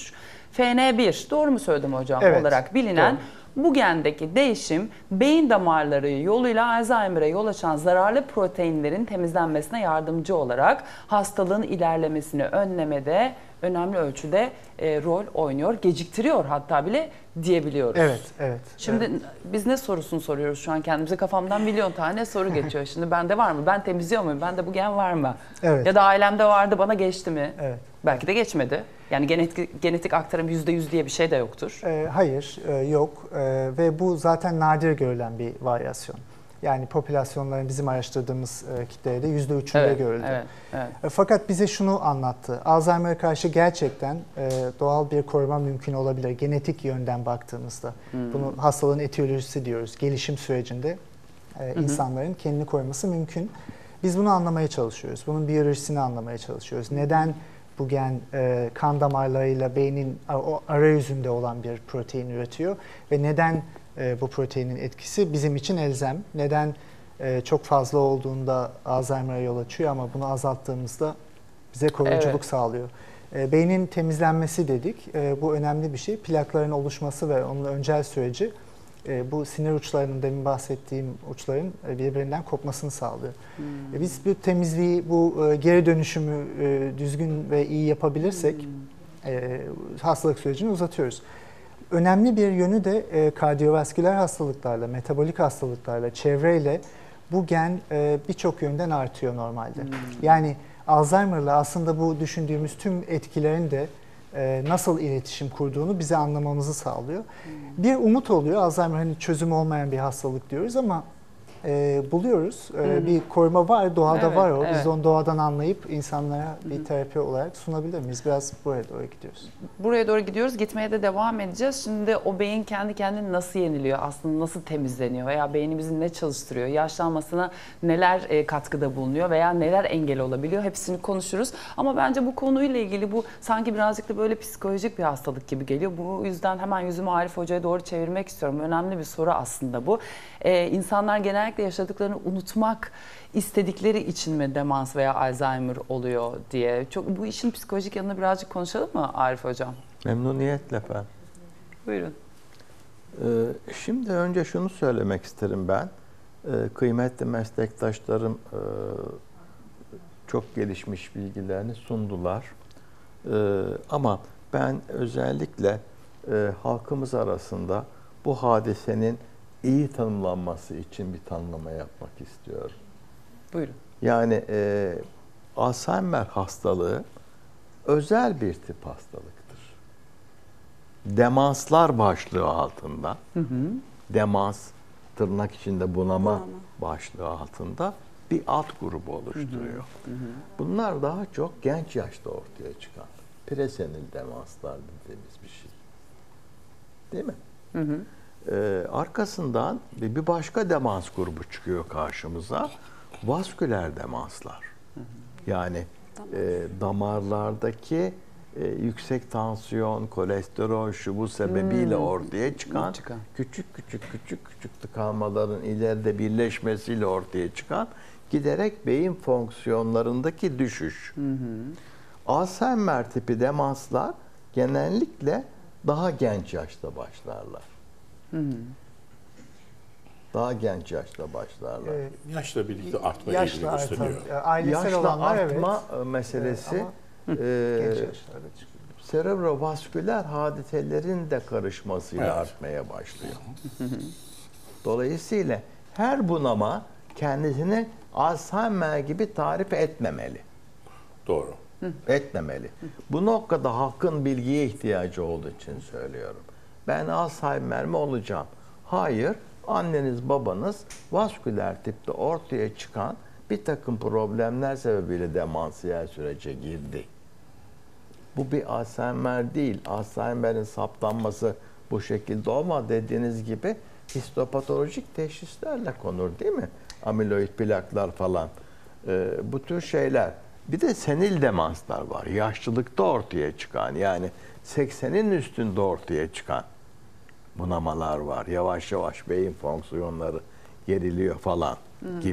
FN1, doğru mu söyledim hocam, Evet, olarak bilinen doğru. bu gendeki değişim beyin damarları yoluyla Alzheimer'a yol açan zararlı proteinlerin temizlenmesine yardımcı olarak hastalığın ilerlemesini önlemede önemli ölçüde rol oynuyor, geciktiriyor hatta bile diyebiliyoruz. Evet, evet. Şimdi evet. biz ne sorusunu soruyoruz şu an kendimize, kafamdan milyon tane soru geçiyor. Şimdi bende var mı? Ben temizliyor muyum? Bende bu gen var mı? Evet. Ya da ailemde vardı, bana geçti mi? Evet. Belki de geçmedi. Yani genetik aktarım %100 diye bir şey de yoktur. Hayır, yok ve bu zaten nadir görülen bir varyasyon. Yani popülasyonların bizim araştırdığımız kitlede %3'ünde görüldü. Evet. Fakat bize şunu anlattı. Alzheimer'a karşı gerçekten doğal bir koruma mümkün olabilir. Genetik yönden baktığımızda. Bunu hastalığın etiyolojisi diyoruz. Gelişim sürecinde insanların kendini koruması mümkün. Biz bunu anlamaya çalışıyoruz. Bunun biyolojisini anlamaya çalışıyoruz. Neden bu gen kan damarlarıyla beynin o arayüzünde olan bir protein üretiyor ve neden bu proteinin etkisi bizim için elzem? Neden çok fazla olduğunda Alzheimer'a yol açıyor ama bunu azalttığımızda bize koruyuculuk sağlıyor? Beynin temizlenmesi dedik. Bu önemli bir şey. Plakların oluşması ve onun öncel süreci bu sinir uçlarının, demin bahsettiğim uçların birbirinden kopmasını sağlıyor. Biz bu temizliği, bu geri dönüşümü düzgün ve iyi yapabilirsek hastalık sürecini uzatıyoruz. Önemli bir yönü de kardiyovasküler hastalıklarla, metabolik hastalıklarla, çevreyle bu gen birçok yönden artıyor normalde. Yani Alzheimer'la aslında bu düşündüğümüz tüm etkilerin de nasıl iletişim kurduğunu bize anlamamızı sağlıyor. Bir umut oluyor. Alzheimer hani çözüm olmayan bir hastalık diyoruz ama buluyoruz. Bir koruma var, doğada var o. Biz onu doğadan anlayıp insanlara bir terapi olarak sunabilir miyiz? Biraz buraya doğru gidiyoruz. Buraya doğru gidiyoruz. Gitmeye de devam edeceğiz. Şimdi o beyin kendi kendine nasıl yeniliyor? Aslında nasıl temizleniyor? Veya beynimizin ne çalıştırıyor? Yaşlanmasına neler katkıda bulunuyor? Veya neler engel olabiliyor? Hepsini konuşuruz. Ama bence bu konuyla ilgili bu sanki birazcık da böyle psikolojik bir hastalık gibi geliyor. Bu yüzden hemen yüzümü Arif Hoca'ya doğru çevirmek istiyorum. Önemli bir soru aslında bu. İnsanlar genellikle yaşadıklarını unutmak istedikleri için mi demans veya Alzheimer oluyor diye. Bu işin psikolojik yanını birazcık konuşalım mı Arif Hocam? Memnuniyetle efendim. Buyurun. Şimdi önce şunu söylemek isterim ben. Kıymetli meslektaşlarım çok gelişmiş bilgilerini sundular. Ama ben özellikle halkımız arasında bu hadisenin iyi tanımlanması için bir tanımlama yapmak istiyorum. Buyurun. Yani Alzheimer hastalığı özel bir tip hastalıktır. Demanslar başlığı altında, demans tırnak içinde bunama başlığı altında bir alt grubu oluşturuyor. Bunlar daha çok genç yaşta ortaya çıkan presenil demanslar dediğimiz bir şey. Değil mi? Arkasından bir başka demans grubu çıkıyor karşımıza. Vasküler demanslar. Yani damarlardaki yüksek tansiyon, kolesterol şu bu sebebiyle ortaya çıkan küçük tıkanmaların ileride birleşmesiyle ortaya çıkan giderek beyin fonksiyonlarındaki düşüş. Alzheimer tipi demanslar genellikle daha genç yaşta başlarlar. Daha genç yaşta başlarlar. Yaşla birlikte artma eğilimi Yaşla gösteriyor. Ailesel Yaşla olanlar artma evet. meselesi Genç yaşlarda çıkıyor. serebrovasküler hadiselerin de karışmasıyla artmaya başlıyor. Dolayısıyla her bunama kendisini Alzheimer gibi tarif etmemeli. Doğru. Etmemeli. Bu noktada halkın bilgiye ihtiyacı olduğu için söylüyorum. Ben Alzheimer mi olacağım? Hayır. Anneniz babanız vasküler tipte ortaya çıkan bir takım problemler sebebiyle demansiyel sürece girdi. Bu bir Alzheimer değil. Alzheimer'in saptanması bu şekilde olma dediğiniz gibi histopatolojik teşhislerle konur değil mi? Amiloid plaklar falan. Bu tür şeyler. Bir de senil demanslar var. Yaşlılıkta ortaya çıkan yani 80'in üstünde ortaya çıkan bunamalar var. Yavaş yavaş beyin fonksiyonları geriliyor falan gibi.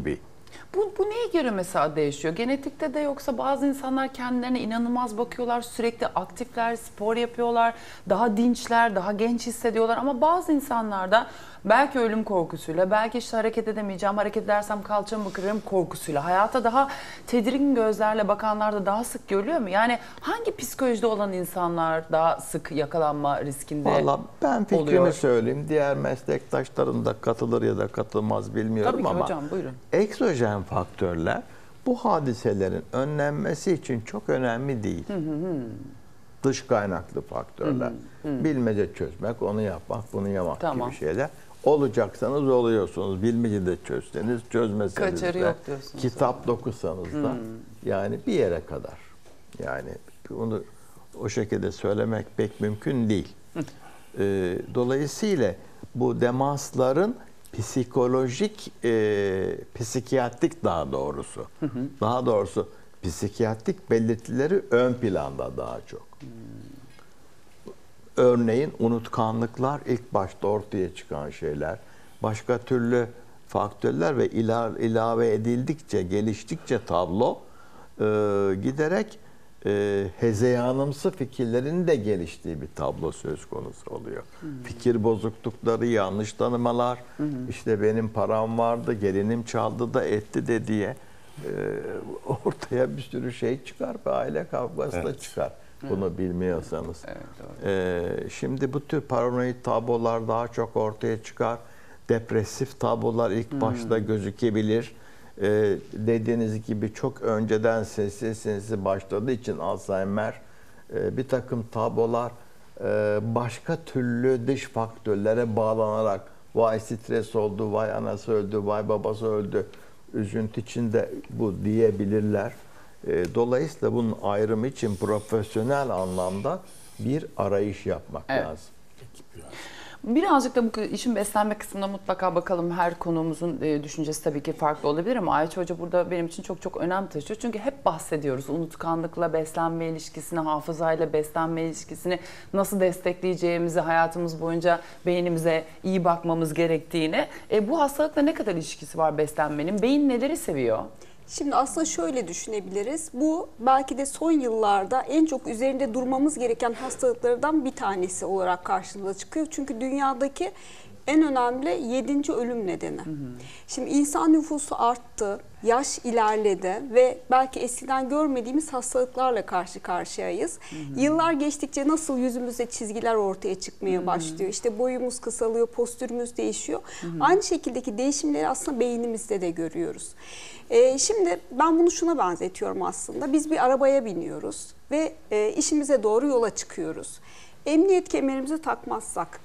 Bu neye göre mesela değişiyor? Genetikte de yoksa bazı insanlar kendilerine inanılmaz bakıyorlar, sürekli aktifler, spor yapıyorlar, daha dinçler, daha genç hissediyorlar ama bazı insanlarda belki ölüm korkusuyla, belki işte hareket edemeyeceğim, hareket edersem kalçamı kırarım korkusuyla, hayata daha tedirgin gözlerle bakanlar da daha sık görülüyor mu? Yani hangi psikolojide olan insanlar daha sık yakalanma riskinde Valla ben fikrimi oluyor? söyleyeyim. Diğer meslektaşlarım da katılır ya da katılmaz bilmiyorum Tabii ki ama hocam, buyurun. egzojen faktörler bu hadiselerin önlenmesi için çok önemli değil. Dış kaynaklı faktörler. Bilmece çözmek, onu yapmak, bunu yapmak Tamam. gibi şeyler. Olacaksanız oluyorsunuz. Bilmece de çözseniz, çözmeseniz Kaçarı de, yok diyorsunuz. kitap da okusanız da yani bir yere kadar. Yani onu o şekilde söylemek pek mümkün değil. Dolayısıyla bu demansların psikolojik, psikiyatrik daha doğrusu psikiyatrik belirtileri ön planda daha çok. Örneğin unutkanlıklar ilk başta ortaya çıkan şeyler, başka türlü faktörler ve ilave edildikçe, geliştikçe tablo giderek hezeyanımsı fikirlerin de geliştiği bir tablo söz konusu oluyor. Fikir bozuklukları, yanlış tanımalar, işte benim param vardı, gelinim çaldı da etti de diye ortaya bir sürü şey çıkar ve aile kavgası da çıkar. Bunu bilmiyorsanız. Şimdi bu tür paranoid tablolar daha çok ortaya çıkar. Depresif tablolar ilk başta gözükebilir. Dediğiniz gibi çok önceden sinsi başladığı için Alzheimer bir takım tablolar başka türlü dış faktörlere bağlanarak vay stres oldu, vay anası öldü, vay babası öldü, üzüntü içinde bu diyebilirler. Dolayısıyla bunun ayrımı için profesyonel anlamda bir arayış yapmak lazım. Birazcık da bu işin beslenme kısmına mutlaka bakalım. Her konuğumuzun düşüncesi tabii ki farklı olabilir ama Ayça Hoca burada benim için çok çok önem taşıyor. Çünkü hep bahsediyoruz unutkanlıkla beslenme ilişkisini, hafızayla beslenme ilişkisini nasıl destekleyeceğimizi, hayatımız boyunca beynimize iyi bakmamız gerektiğini. Bu hastalıkla ne kadar ilişkisi var beslenmenin? Beyin neleri seviyor? Şimdi aslında şöyle düşünebiliriz. Bu belki de son yıllarda en çok üzerinde durmamız gereken hastalıklardan bir tanesi olarak karşımıza çıkıyor. Çünkü dünyadaki en önemli 7. ölüm nedeni. Şimdi insan nüfusu arttı, yaş ilerledi ve belki eskiden görmediğimiz hastalıklarla karşı karşıyayız. Yıllar geçtikçe nasıl yüzümüzde çizgiler ortaya çıkmaya başlıyor. İşte boyumuz kısalıyor, postürümüz değişiyor. Aynı şekildeki değişimleri aslında beynimizde de görüyoruz. Şimdi ben bunu şuna benzetiyorum aslında. Biz bir arabaya biniyoruz ve işimize doğru yola çıkıyoruz. Emniyet kemerimizi takmazsak,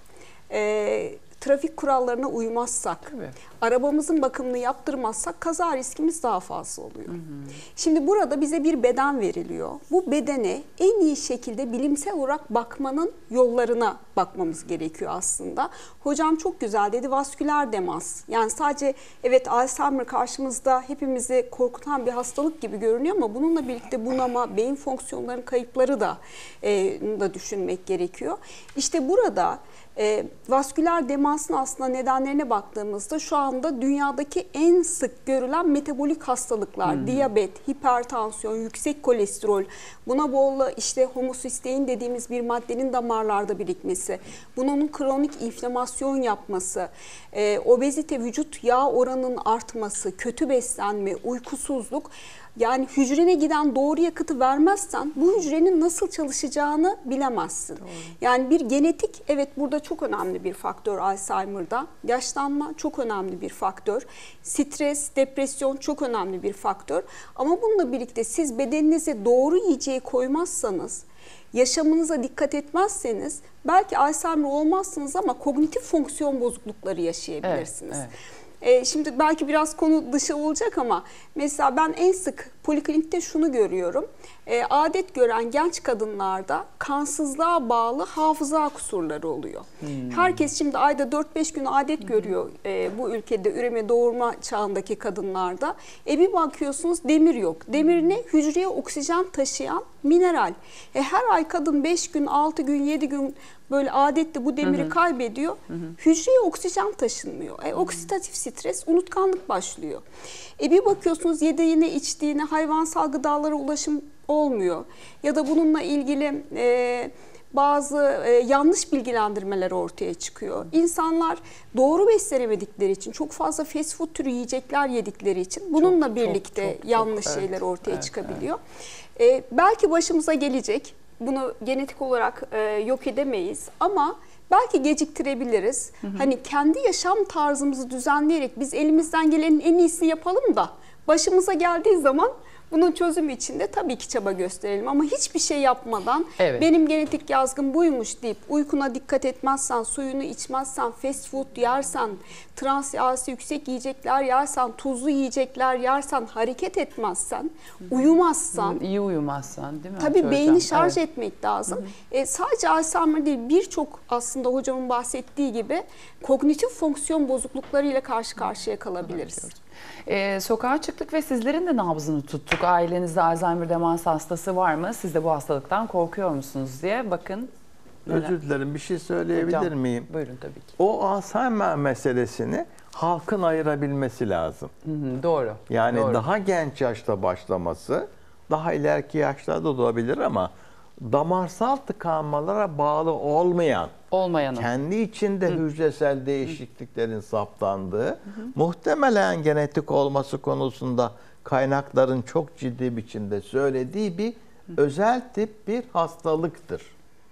trafik kurallarına uymazsak, arabamızın bakımını yaptırmazsak kaza riskimiz daha fazla oluyor. Şimdi burada bize bir beden veriliyor. Bu bedene en iyi şekilde bilimsel olarak bakmanın yollarına bakmamız gerekiyor aslında. Hocam çok güzel dedi, vasküler demans. Yani sadece evet Alzheimer karşımızda hepimizi korkutan bir hastalık gibi görünüyor ama bununla birlikte bunama, beyin fonksiyonlarının kayıpları da düşünmek gerekiyor. İşte burada vasküler demansın aslında nedenlerine baktığımızda şu anda dünyadaki en sık görülen metabolik hastalıklar, diyabet, hipertansiyon, yüksek kolesterol, buna bağlı işte homosistein dediğimiz bir maddenin damarlarda birikmesi, bunun kronik inflamasyon yapması, obezite, vücut yağ oranının artması, kötü beslenme, uykusuzluk. Yani hücrene giden doğru yakıtı vermezsen bu hücrenin nasıl çalışacağını bilemezsin. Doğru. Yani bir genetik, evet burada çok önemli bir faktör Alzheimer'da. Yaşlanma çok önemli bir faktör. Stres, depresyon çok önemli bir faktör. Ama bununla birlikte siz bedeninize doğru yiyeceği koymazsanız, yaşamınıza dikkat etmezseniz belki Alzheimer olmazsınız ama kognitif fonksiyon bozuklukları yaşayabilirsiniz. Evet, evet. Şimdi belki biraz konu dışı olacak ama mesela ben en sık poliklinikte şunu görüyorum. adet gören genç kadınlarda kansızlığa bağlı hafıza kusurları oluyor. Herkes şimdi ayda 4-5 gün adet görüyor bu ülkede üreme doğurma çağındaki kadınlarda. Bir bakıyorsunuz demir yok. Demir ne? Hücreye oksijen taşıyan mineral. Her ay kadın 5 gün, 6 gün, 7 gün böyle adette bu demiri kaybediyor. Hücreye oksijen taşınmıyor. Oksidatif stres, unutkanlık başlıyor. Bir bakıyorsunuz yediğine, içtiğine, hayvansal gıdalara ulaşım olmuyor. Ya da bununla ilgili bazı yanlış bilgilendirmeler ortaya çıkıyor. İnsanlar doğru beslenemedikleri için, çok fazla fast food türü yiyecekler yedikleri için bununla birlikte yanlış şeyler ortaya çıkabiliyor. Belki başımıza gelecek. Bunu genetik olarak yok edemeyiz ama belki geciktirebiliriz. Hani kendi yaşam tarzımızı düzenleyerek biz elimizden gelenin en iyisini yapalım da başımıza geldiği zaman bunun çözümü için de tabii ki çaba gösterelim. Ama hiçbir şey yapmadan benim genetik yazgım buymuş deyip uykuna dikkat etmezsen, suyunu içmezsen, fast food yersen, trans yağısı yüksek yiyecekler yersen, tuzlu yiyecekler yersen, hareket etmezsen, uyumazsan. İyi uyumazsan değil mi? Tabii beyni şarj etmek lazım. Sadece Alzheimer değil, birçok aslında hocamın bahsettiği gibi kognitif fonksiyon bozukluklarıyla karşı karşıya kalabiliriz. Sokağa çıktık ve sizlerin de nabzını tuttuk. Ailenizde Alzheimer demans hastası var mı? Siz de bu hastalıktan korkuyor musunuz diye. Bakın. Özür dilerim, bir şey söyleyebilir miyim? Buyurun tabii ki. O Alzheimer meselesini halkın ayırabilmesi lazım. Doğru. Yani doğru. daha genç yaşta başlaması, daha ileriki yaşlarda da olabilir ama damarsal tıkanmalara bağlı olmayan, kendi içinde hücresel değişikliklerin saptandığı, muhtemelen genetik olması konusunda kaynakların çok ciddi biçimde söylediği bir özel tip bir hastalıktır.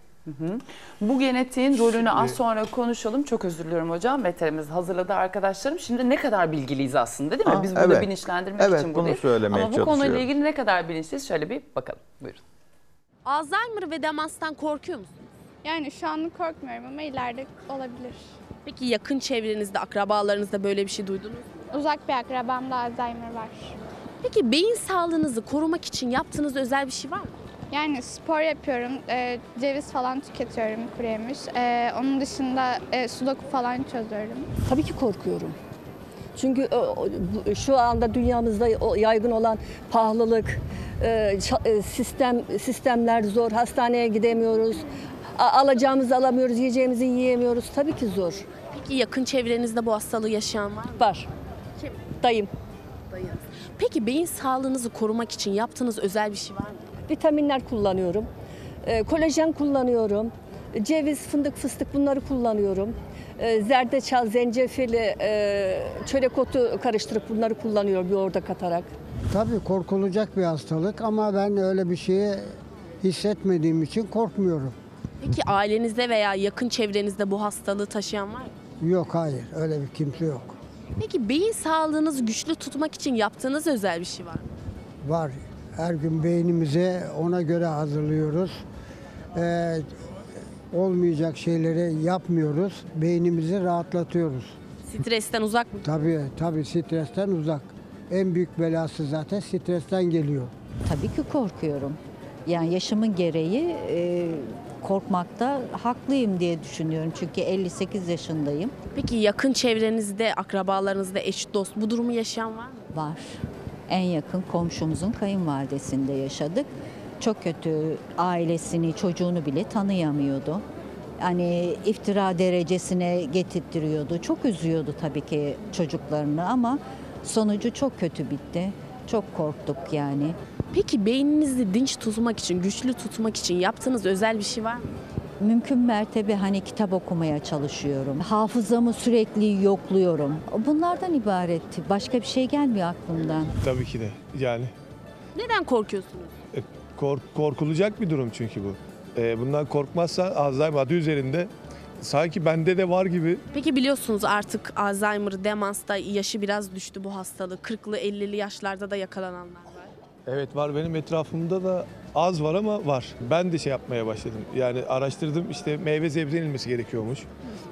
Bu genetiğin rolünü az sonra konuşalım. Çok özür diliyorum hocam. Veterimiz hazırladı arkadaşlarım. Şimdi ne kadar bilgiliyiz aslında değil mi? Biz burada bilinçlendirmek için buradayız. bunu söylemeye Ama bu konuyla ilgili ne kadar bilinçliyiz? Şöyle bir bakalım. Buyurun. Alzheimer ve demanstan korkuyor musunuz? Yani şu anlık korkmuyorum ama ileride olabilir. Peki yakın çevrenizde, akrabalarınızda böyle bir şey duydunuz mu? Uzak bir akrabamda Alzheimer var. Peki beyin sağlığınızı korumak için yaptığınız özel bir şey var mı? Yani spor yapıyorum, ceviz falan tüketiyorum, kuru yemiş. Onun dışında sudoku falan çözüyorum. Tabii ki korkuyorum. Çünkü şu anda dünyamızda yaygın olan pahalılık, sistemler zor, hastaneye gidemiyoruz, alacağımızı alamıyoruz, yiyeceğimizi yiyemiyoruz. Tabii ki zor. Peki yakın çevrenizde bu hastalığı yaşayan var mı? Var. Kim? Dayım. Dayınız. Peki beyin sağlığınızı korumak için yaptığınız özel bir şey var mı? Vitaminler kullanıyorum, kolajen kullanıyorum, ceviz, fındık, fıstık bunları kullanıyorum. Zerdeçal, zencefil, çörek otu karıştırıp bunları kullanıyorum yoğurda katarak. Tabii korkulacak bir hastalık ama ben öyle bir şeyi hissetmediğim için korkmuyorum. Peki ailenizde veya yakın çevrenizde bu hastalığı taşıyan var mı? Yok, hayır, öyle bir kimse yok. Peki beyin sağlığınızı güçlü tutmak için yaptığınız özel bir şey var mı? Var. Her gün beynimize ona göre hazırlıyoruz. Olmayacak şeyleri yapmıyoruz. Beynimizi rahatlatıyoruz. Stresten uzak mı? Tabii stresten uzak. En büyük belası zaten stresten geliyor. Tabii ki korkuyorum. Yani yaşımın gereği korkmakta haklıyım diye düşünüyorum. Çünkü 58 yaşındayım. Peki yakın çevrenizde, akrabalarınızda, eş, dost bu durumu yaşayan var mı? Var. En yakın komşumuzun kayınvalidesinde yaşadık. Çok kötü, ailesini, çocuğunu bile tanıyamıyordu. Hani iftira derecesine getirtiyordu. Çok üzüyordu tabii ki çocuklarını ama sonucu çok kötü bitti. Çok korktuk yani. Peki beyninizi dinç tutmak için, güçlü tutmak için yaptığınız özel bir şey var mı? Mümkün mertebe hani kitap okumaya çalışıyorum. Hafızamı sürekli yokluyorum. Bunlardan ibaret. Başka bir şey gelmiyor aklımdan. Tabii ki de yani. Neden korkuyorsunuz? Korkulacak bir durum çünkü bu. Bundan korkmazsan Alzheimer adı üzerinde sanki bende de var gibi. Peki biliyorsunuz artık Alzheimer, demansta yaşı biraz düştü bu hastalığı. 40'lı 50'li yaşlarda da yakalananlar var. Evet var, benim etrafımda da az var ama var. Ben de yapmaya başladım. Yani araştırdım, işte meyve sebze yenilmesi gerekiyormuş.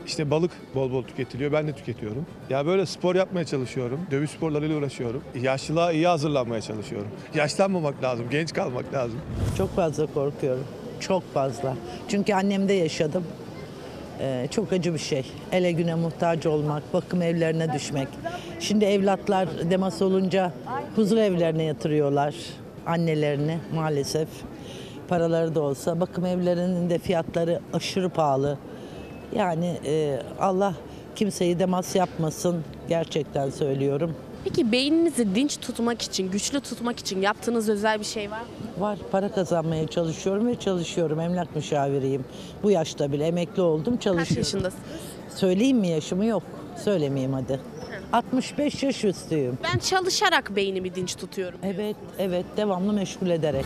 İşte balık bol bol tüketiliyor. Ben de tüketiyorum. Ya böyle spor yapmaya çalışıyorum. Dövüş sporlarıyla uğraşıyorum. Yaşlılığa iyi hazırlanmaya çalışıyorum. Yaşlanmamak lazım, genç kalmak lazım. Çok fazla korkuyorum. Çok fazla. Çünkü annemde yaşadım. Çok acı bir şey. Ele güne muhtaç olmak, bakım evlerine düşmek. Şimdi evlatlar demans olunca huzur evlerine yatırıyorlar annelerini maalesef. Paraları da olsa bakım evlerinin de fiyatları aşırı pahalı. Yani Allah kimseyi demans yapmasın, gerçekten söylüyorum. Peki beyninizi dinç tutmak için, güçlü tutmak için yaptığınız özel bir şey var mı? Var, para kazanmaya çalışıyorum ve çalışıyorum. Emlak müşaviriyim. Bu yaşta bile emekli oldum, çalışıyorum. Kaç yaşındasınız? Söyleyeyim mi yaşımı? Yok. Söylemeyeyim hadi. 65 yaş üstüyüm. Ben çalışarak beynimi dinç tutuyorum. Evet, devamlı meşgul ederek.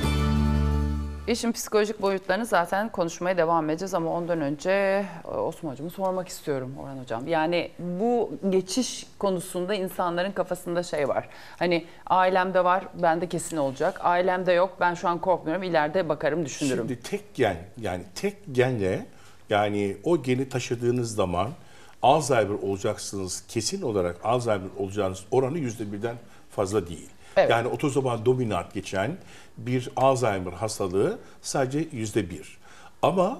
İşin psikolojik boyutlarını zaten konuşmaya devam edeceğiz ama ondan önce Osman Hocam'ı sormak istiyorum Orhan Hocam. Yani bu geçiş konusunda insanların kafasında şey var. Hani ailemde var, bende kesin olacak. Ailemde yok, ben şu an korkmuyorum, ileride bakarım, düşünürüm. Şimdi tek gen, yani tek genle, yani o geni taşıdığınız zaman Alzheimer olacaksınız, kesin olarak Alzheimer olacağınız oranı %1'den fazla değil. Evet. Yani otozomal dominant geçen bir Alzheimer hastalığı sadece %1. Ama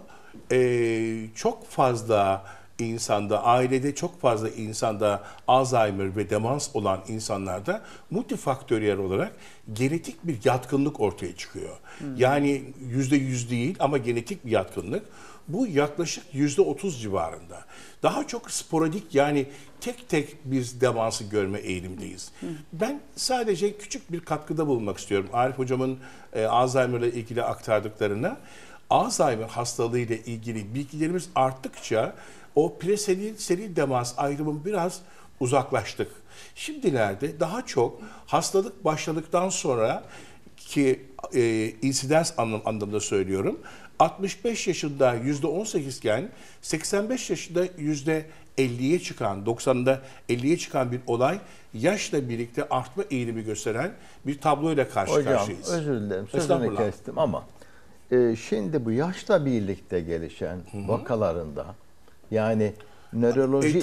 çok fazla insanda, ailede çok fazla insanda Alzheimer ve demans olan insanlarda multifaktöriyel olarak genetik bir yatkınlık ortaya çıkıyor. Yani %100 değil ama genetik bir yatkınlık. Bu yaklaşık %30 civarında. Daha çok sporadik, yani tek tek biz demansı görme eğilimdeyiz. Ben sadece küçük bir katkıda bulunmak istiyorum. Arif Hocam'ın Alzheimer ile ilgili aktardıklarına. Alzheimer hastalığı ile ilgili bilgilerimiz arttıkça o preseril demans ayrımı biraz uzaklaştık. Şimdilerde daha çok hastalık başladıktan sonra ki insidens anlamında söylüyorum. 65 yaşında %18 iken 85 yaşında %50'ye çıkan, 90'da 50'ye çıkan bir olay yaşla birlikte artma eğilimi gösteren bir tabloyla karşı karşıyayız. Hocam özür dilerim sözünü kestim ama şimdi bu yaşla birlikte gelişen vakalarında yani nöroloji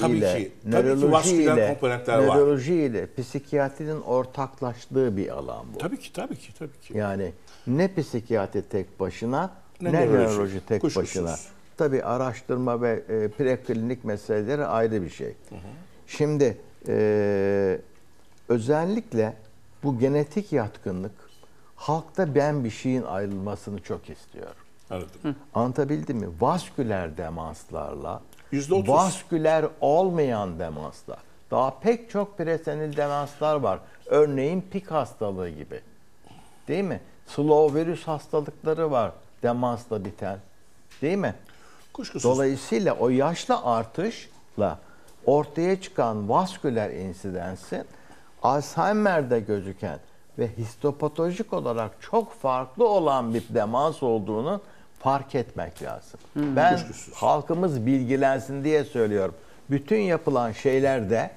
ile psikiyatrinin ortaklaştığı bir alan bu. Tabii ki. Yani ne psikiyatri tek başına ne nöroloji tek başına. Tabii araştırma ve preklinik meseleleri ayrı bir şey. Şimdi özellikle bu genetik yatkınlık halkta ben bir şeyin ayrılmasını çok istiyorum. Anladım. Anlatabildim mi? Vasküler demanslarla %30. vasküler olmayan demanslar. Daha pek çok presenil demanslar var. Örneğin pik hastalığı gibi. Değil mi? Slow virüs hastalıkları var demansla biten. Değil mi? Kuşkusuz. Dolayısıyla o yaşla artışla ortaya çıkan vasküler insidensin Alzheimer'de gözüken ve histopatolojik olarak çok farklı olan bir demans olduğunu fark etmek lazım. Ben halkımız bilgilensin diye söylüyorum. Bütün yapılan şeylerde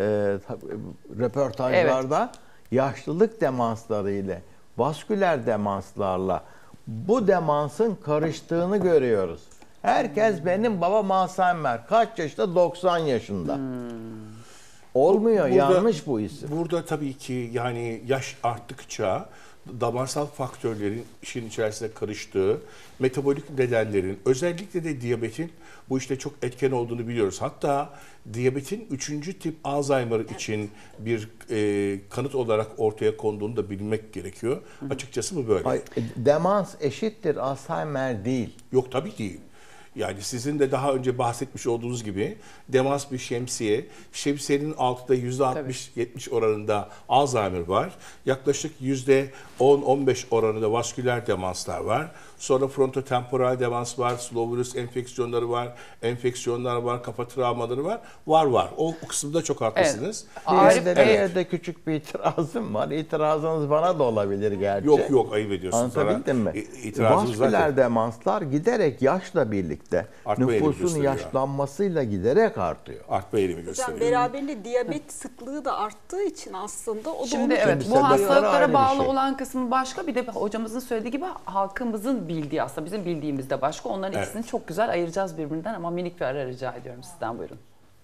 röportajlarda yaşlılık demansları ile vasküler demanslarla bu demansın karıştığını görüyoruz. Herkes benim babam Alzheimer. Kaç yaşında? 90 yaşında. Olmuyor. Yanlış bu isim. Burada tabii ki yani yaş arttıkça damarsal faktörlerin işin içerisine karıştığı, metabolik nedenlerin, özellikle de diyabetin bu işte çok etken olduğunu biliyoruz. Hatta diyabetin 3. tip Alzheimer için bir kanıt olarak ortaya konduğunu da bilmek gerekiyor. Açıkçası bu böyle. Demans eşittir Alzheimer değil. Yok, tabii değil. Yani sizin de daha önce bahsetmiş olduğunuz gibi demans bir şemsiye. Şemsiyenin altında %60-70 oranında Alzheimer var. Yaklaşık %10-15 oranında vasküler demanslar var. Sonra frontotemporal demans var, slow virüs enfeksiyonlar var, kafa travmaları var. Var. O kısımda çok haklısınız. Evet. Bir yerde küçük bir itirazım var. İtirazınız bana da olabilir gerçi. Yok, ayıp ediyorsunuz. Anlatabildim mi? Vasküler demanslar giderek yaşla birlikte nüfusun yaşlanmasıyla giderek artıyor. Artma eğilimi gösteriyor. Beraberinde diyabet sıklığı da arttığı için aslında o da Şimdi evet, bu hastalıklara bağlı olan kısmı başka. Bir de hocamızın söylediği gibi halkımızın bildiği, aslında bizim bildiğimiz de başka. Onların Evet. ikisini çok güzel ayıracağız birbirinden ama minik bir ara rica ediyorum sizden, buyurun.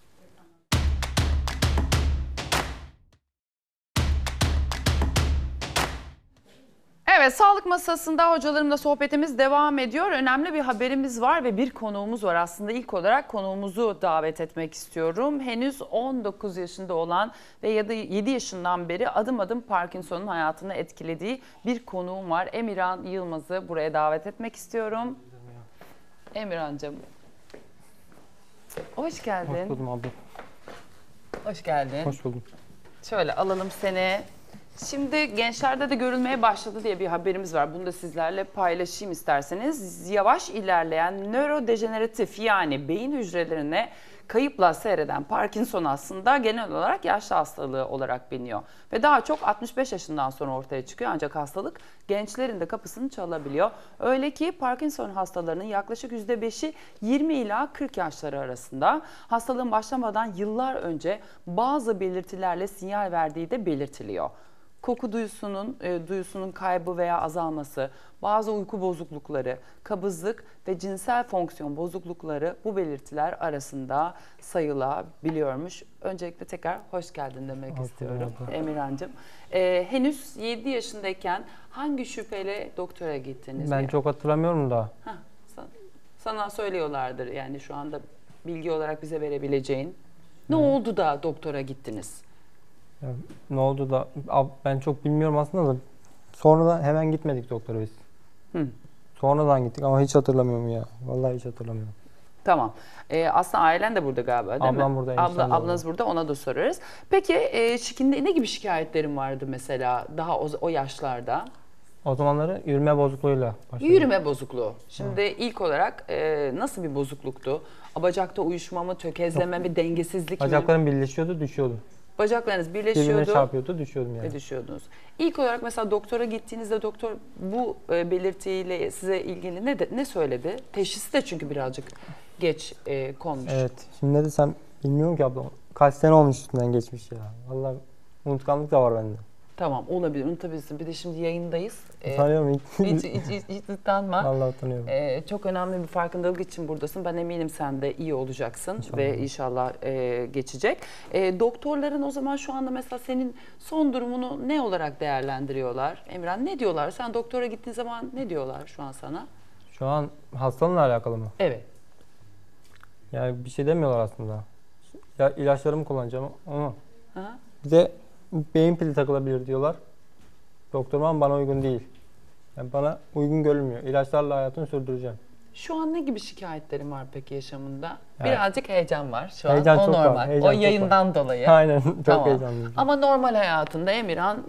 Evet, sağlık masasında hocalarımla sohbetimiz devam ediyor. Önemli bir haberimiz var ve bir konuğumuz var. Aslında ilk olarak konuğumuzu davet etmek istiyorum. Henüz 19 yaşında olan ve 7 yaşından beri adım adım Parkinson'un hayatını etkilediği bir konuğum var. Emirhan Yılmaz'ı buraya davet etmek istiyorum. Emirhan'cığım, hoş geldin. Hoş buldum abla. Hoş geldin. Hoş buldum. Şöyle alalım seni. Şimdi gençlerde de görülmeye başladı diye bir haberimiz var. Bunu da sizlerle paylaşayım isterseniz. Yavaş ilerleyen nörodejeneratif, yani beyin hücrelerine kayıpla seyreden Parkinson aslında genel olarak yaşlı hastalığı olarak biliniyor. Ve daha çok 65 yaşından sonra ortaya çıkıyor, ancak hastalık gençlerin de kapısını çalabiliyor. Öyle ki Parkinson hastalarının yaklaşık %5'i 20 ila 40 yaşları arasında. Hastalığın başlamadan yıllar önce bazı belirtilerle sinyal verdiği de belirtiliyor. Koku duyusunun kaybı veya azalması, bazı uyku bozuklukları, kabızlık ve cinsel fonksiyon bozuklukları bu belirtiler arasında sayılabiliyormuş. Öncelikle tekrar hoş geldin demek istiyorum Emirhan'cığım. Henüz 7 yaşındayken hangi şüpheyle doktora gittiniz? Ben çok hatırlamıyorum da. Sana söylüyorlardır yani şu anda bilgi olarak bize verebileceğin. Ne oldu da doktora gittiniz? Ya, ne oldu da ben çok bilmiyorum aslında da sonradan hemen gitmedik doktora biz. Sonradan gittik ama hiç hatırlamıyorum ya. Vallahi hiç hatırlamıyorum. Tamam. Aslında ailen de burada galiba değil mi? Ablam burada. Ablanız burada, ona da sorarız. Peki ne gibi şikayetlerin vardı mesela daha o yaşlarda? O zamanları yürüme bozukluğuyla başladı. Yürüme bozukluğu. Şimdi ilk olarak nasıl bir bozukluktu? Bacakta uyuşma mı, tökezleme mi, dengesizlik mi? Bacaklarım birleşiyordu, düşüyordu. Bacaklarınız birleşiyordu. Birbirine çarpıyordu, düşüyordum yani. Ve düşüyordunuz. İlk olarak mesela doktora gittiğinizde doktor bu belirtiyle size ilgili ne söyledi? Teşhisi de çünkü birazcık geç konmuş. Evet. Şimdi ne desem bilmiyorum ki abla. Kaç sene olmuş üstünden geçmiş ya. Vallahi unutkanlık da var bende. Tamam, olabilir, unutabilirsin. Bir de şimdi yayındayız. Utanıyorum. Hiç utanma. Vallahi utanıyorum. Çok önemli bir farkındalık için buradasın. Ben eminim sen de iyi olacaksın İnşallah. ve inşallah geçecek. Doktorların o zaman şu anda mesela senin son durumunu ne olarak değerlendiriyorlar? Emirhan, ne diyorlar? Sen doktora gittiğin zaman ne diyorlar şu an sana? Şu an hastalığınla alakalı mı? Evet. Yani bir şey demiyorlar aslında. Ya ilaçlarımı kullanacağım ama Ha? bir de beyin pili takılabilir diyorlar. Doktorum bana uygun değil. Yani bana uygun görünmüyor. İlaçlarla hayatını sürdüreceğim. Şu an ne gibi şikayetlerin var peki yaşamında? Yani, birazcık heyecan var şu heyecan an. O çok normal. var, heyecan O yayından var. dolayı. Aynen. Çok heyecanlıyım. Ama normal hayatında Emirhan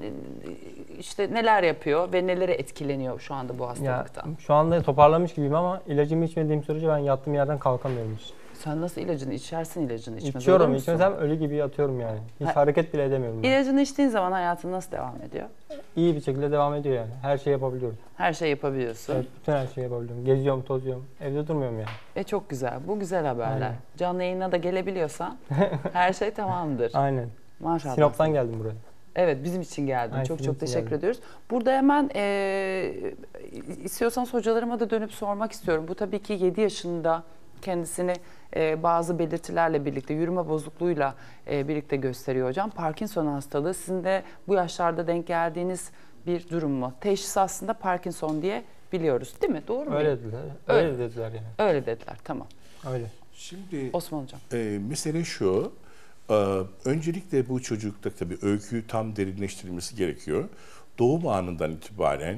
işte neler yapıyor ve nelere etkileniyor şu anda bu hastalıktan? Ya, şu anda toparlamış gibiyim ama ilacımı içmediğim sürece ben yattığım yerden kalkamıyorum hiç. Sen nasıl ilacını içersin, ilacını içmez İçiyorum. olur musun? İçmesem ölü gibi yatıyorum yani. Hiç hareket bile edemiyorum. Ben. İlacını içtiğin zaman hayatın nasıl devam ediyor? İyi bir şekilde devam ediyor yani. Her şeyi yapabiliyorum. Her şey yapabiliyorsun. Evet, bütün her şeyi yapabiliyorum. Geziyorum, tozuyorum. Evde durmuyorum yani. Çok güzel. Bu güzel haberler. Aynen. Canlı yayına da gelebiliyorsan her şey tamamdır. Aynen. Maşallah. Sinop'tan geldim buraya. Evet, bizim için geldin. Aynen, çok teşekkür ediyoruz. Burada hemen istiyorsanız hocalarıma da dönüp sormak istiyorum. Bu tabii ki 7 yaşında kendisini bazı belirtilerle birlikte, yürüme bozukluğuyla birlikte gösteriyor hocam. Parkinson hastalığı sizin de bu yaşlarda denk geldiğiniz bir durum mu? Teşhis aslında Parkinson diye biliyoruz değil mi? Doğru mu? Öyle dediler. Öyle dediler yani. Öyle dediler, tamam. Öyle. Şimdi Osman hocam. Mesele şu, öncelikle bu çocukta tabii öyküyü tam derinleştirilmesi gerekiyor. Doğum anından itibaren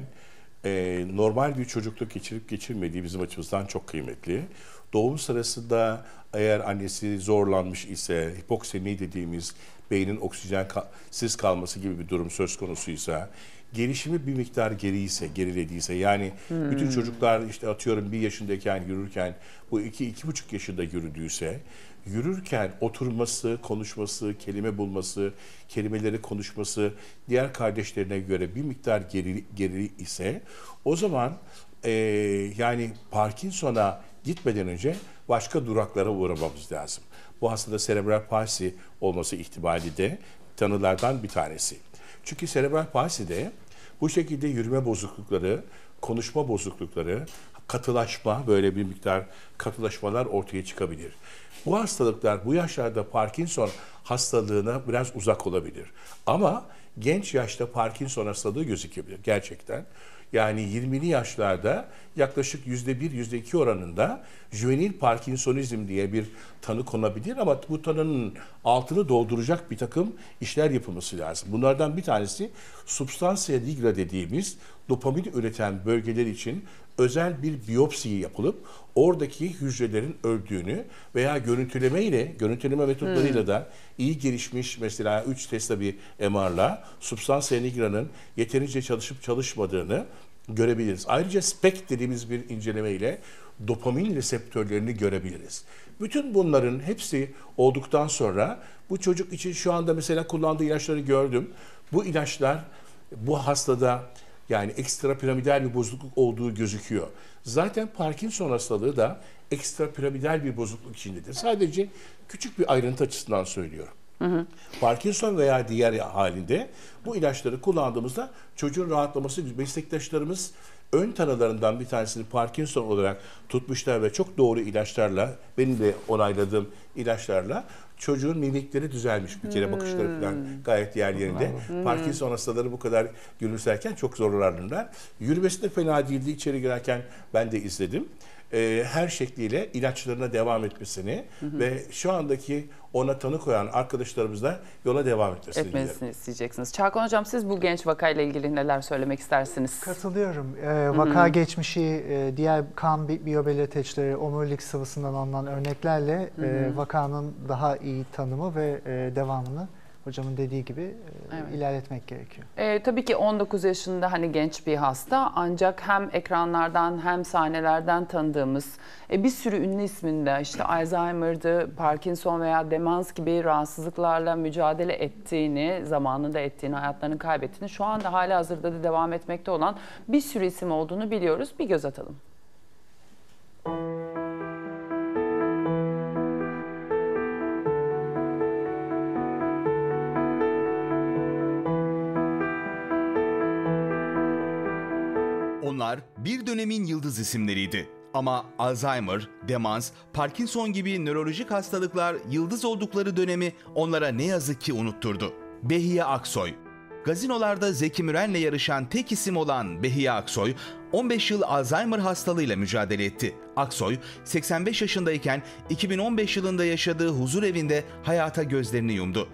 normal bir çocukluk geçirip geçirmediği bizim açımızdan çok kıymetli. Doğum sırasında eğer annesi zorlanmış ise, hipoksemi dediğimiz beynin oksijensiz kalması gibi bir durum söz konusuysa, gelişimi bir miktar gerilediyse yani bütün çocuklar işte atıyorum 1 yaşındayken yürürken bu 2-2,5 yaşında yürüdüyse, yürürken oturması, konuşması, kelime bulması, kelimeleri konuşması diğer kardeşlerine göre bir miktar geri ise o zaman yani Parkinson'a gitmeden önce başka duraklara uğramamız lazım. Bu hastada serebral palsi olması ihtimali de tanılardan bir tanesi. Çünkü serebral palside bu şekilde yürüme bozuklukları konuşma bozuklukları, katılaşma, böyle bir miktar katılaşmalar ortaya çıkabilir. Bu hastalıklar bu yaşlarda Parkinson hastalığına biraz uzak olabilir. Ama genç yaşta Parkinson hastalığı gözükebilir gerçekten. Yani 20'li yaşlarda yaklaşık %1, %2 oranında juvenil Parkinsonizm diye bir tanı konabilir ama bu tanının altını dolduracak bir takım işler yapılması lazım. Bunlardan bir tanesi substantia nigra dediğimiz dopamin üreten bölgeler için özel bir biyopsi yapılıp oradaki hücrelerin öldüğünü veya görüntüleme metotlarıyla da iyi gelişmiş mesela 3 Tesla bir MR'la substantia nigra'nın yeterince çalışıp çalışmadığını görebiliriz. Ayrıca SPECT dediğimiz bir inceleme ile dopamin reseptörlerini görebiliriz. Bütün bunların hepsi olduktan sonra bu çocuk için şu anda mesela kullandığı ilaçları gördüm. Bu ilaçlar bu hastada yani ekstrapiramidal bir bozukluk olduğu gözüküyor. Zaten Parkinson hastalığı da ekstrapiramidal bir bozukluk içindedir. Sadece küçük bir ayrıntı açısından söylüyorum. Parkinson veya diğer halinde bu ilaçları kullandığımızda çocuğun rahatlaması, meslektaşlarımız ön tanılarından bir tanesini Parkinson olarak tutmuşlar ve çok doğru ilaçlarla, benim de onayladığım ilaçlarla çocuğun mimikleri düzelmiş bir kere, bakışları falan gayet yerlerinde. Parkinson hastaları bu kadar gülümserken çok zorlanırlar. Yürümesi de fena değildi. İçeri girerken ben de izledim. Her şekliyle ilaçlarına devam etmesini ve şu andaki ona tanı koyan arkadaşlarımızla yola devam etmesini isteyeceksiniz. Çağkan Hocam, siz bu genç vakayla ilgili neler söylemek istersiniz? Katılıyorum. Vaka geçmişi, diğer kan biyobelirteçleri, omurilik sıvısından alınan örneklerle vakanın daha iyi tanımı ve devamını hocamın dediği gibi ilerletmek gerekiyor. Tabii ki 19 yaşında hani genç bir hasta, ancak hem ekranlardan hem sahnelerden tanıdığımız bir sürü ünlü isminde işte Alzheimer'dı, Parkinson veya demans gibi rahatsızlıklarla mücadele ettiğini, zamanında ettiğini, hayatlarını kaybettiğini, şu anda halihazırda da devam etmekte olan bir sürü isim olduğunu biliyoruz. Bir göz atalım. Onlar bir dönemin yıldız isimleriydi. Ama Alzheimer, demans, Parkinson gibi nörolojik hastalıklar yıldız oldukları dönemi onlara ne yazık ki unutturdu. Behiye Aksoy. Gazinolarda Zeki Müren'le yarışan tek isim olan Behiye Aksoy, 15 yıl Alzheimer hastalığıyla mücadele etti. Aksoy, 85 yaşındayken 2015 yılında yaşadığı huzur evinde hayata gözlerini yumdu.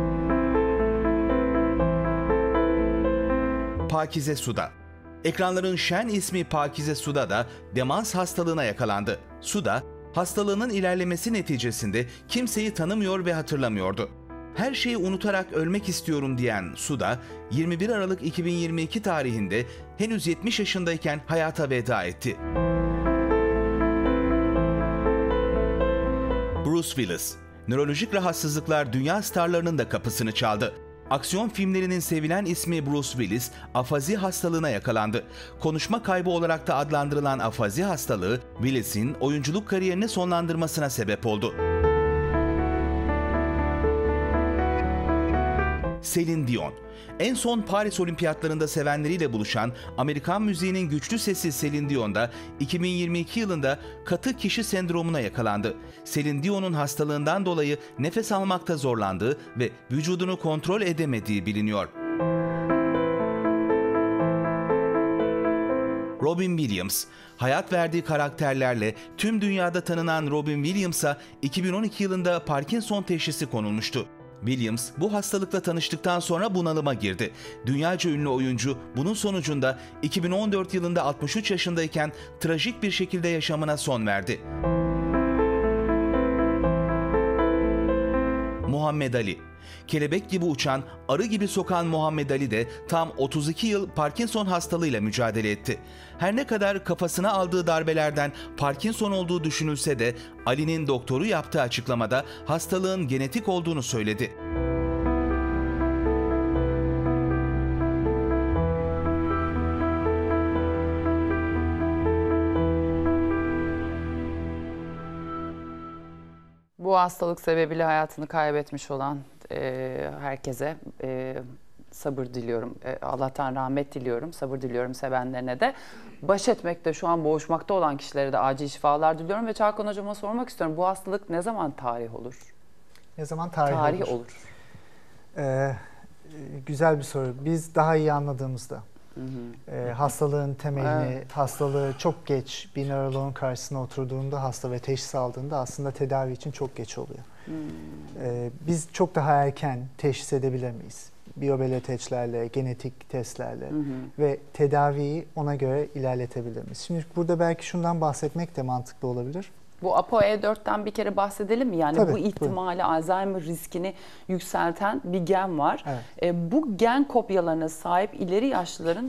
Pakize Suda. Ekranların şen ismi Pakize Suda da demans hastalığına yakalandı. Suda, hastalığının ilerlemesi neticesinde kimseyi tanımıyor ve hatırlamıyordu. Her şeyi unutarak ölmek istiyorum diyen Suda, 21 Aralık 2022 tarihinde henüz 70 yaşındayken hayata veda etti. Bruce Willis. Nörolojik rahatsızlıklar dünya starlarının da kapısını çaldı. Aksiyon filmlerinin sevilen ismi Bruce Willis, afazi hastalığına yakalandı. Konuşma kaybı olarak da adlandırılan afazi hastalığı, Willis'in oyunculuk kariyerini sonlandırmasına sebep oldu. Celine Dion. En son Paris Olimpiyatlarında sevenleriyle buluşan Amerikan müziğinin güçlü sesi Celine Dion da 2022 yılında katı kişi sendromuna yakalandı. Celine Dion'un hastalığından dolayı nefes almakta zorlandığı ve vücudunu kontrol edemediği biliniyor. Robin Williams. Hayat verdiği karakterlerle tüm dünyada tanınan Robin Williams'a 2012 yılında Parkinson teşhisi konulmuştu. Williams bu hastalıkla tanıştıktan sonra bunalıma girdi. Dünyaca ünlü oyuncu bunun sonucunda 2014 yılında 63 yaşındayken trajik bir şekilde yaşamına son verdi. Muhammed Ali. Kelebek gibi uçan, arı gibi sokan Muhammed Ali de tam 32 yıl Parkinson hastalığıyla mücadele etti. Her ne kadar kafasına aldığı darbelerden Parkinson olduğu düşünülse de Ali'nin doktoru yaptığı açıklamada hastalığın genetik olduğunu söyledi. Bu hastalık sebebiyle hayatını kaybetmiş olan herkese sabır diliyorum. Allah'tan rahmet diliyorum. Sabır diliyorum sevenlerine de. Baş etmekte şu an boğuşmakta olan kişilere de acil şifalar diliyorum. Ve Çağkan Hocam'a sormak istiyorum. Bu hastalık ne zaman tarih olur? Ne zaman tarih olur? Güzel bir soru. Biz daha iyi anladığımızda. Hastalığın temelini, hastalığı çok geç bir nöroloğun karşısına oturduğunda hasta ve teşhis aldığında aslında tedavi için çok geç oluyor. Biz çok daha erken teşhis edebilir miyiz? Biyobeleteçlerle, genetik testlerle ve tedaviyi ona göre ilerletebilir miyiz? Şimdi burada belki şundan bahsetmek de mantıklı olabilir. Bu ApoE4'ten bir kere bahsedelim mi? Yani tabii, bu ihtimali, Alzheimer riskini yükselten bir gen var. Evet. Bu gen kopyalarına sahip ileri yaşlıların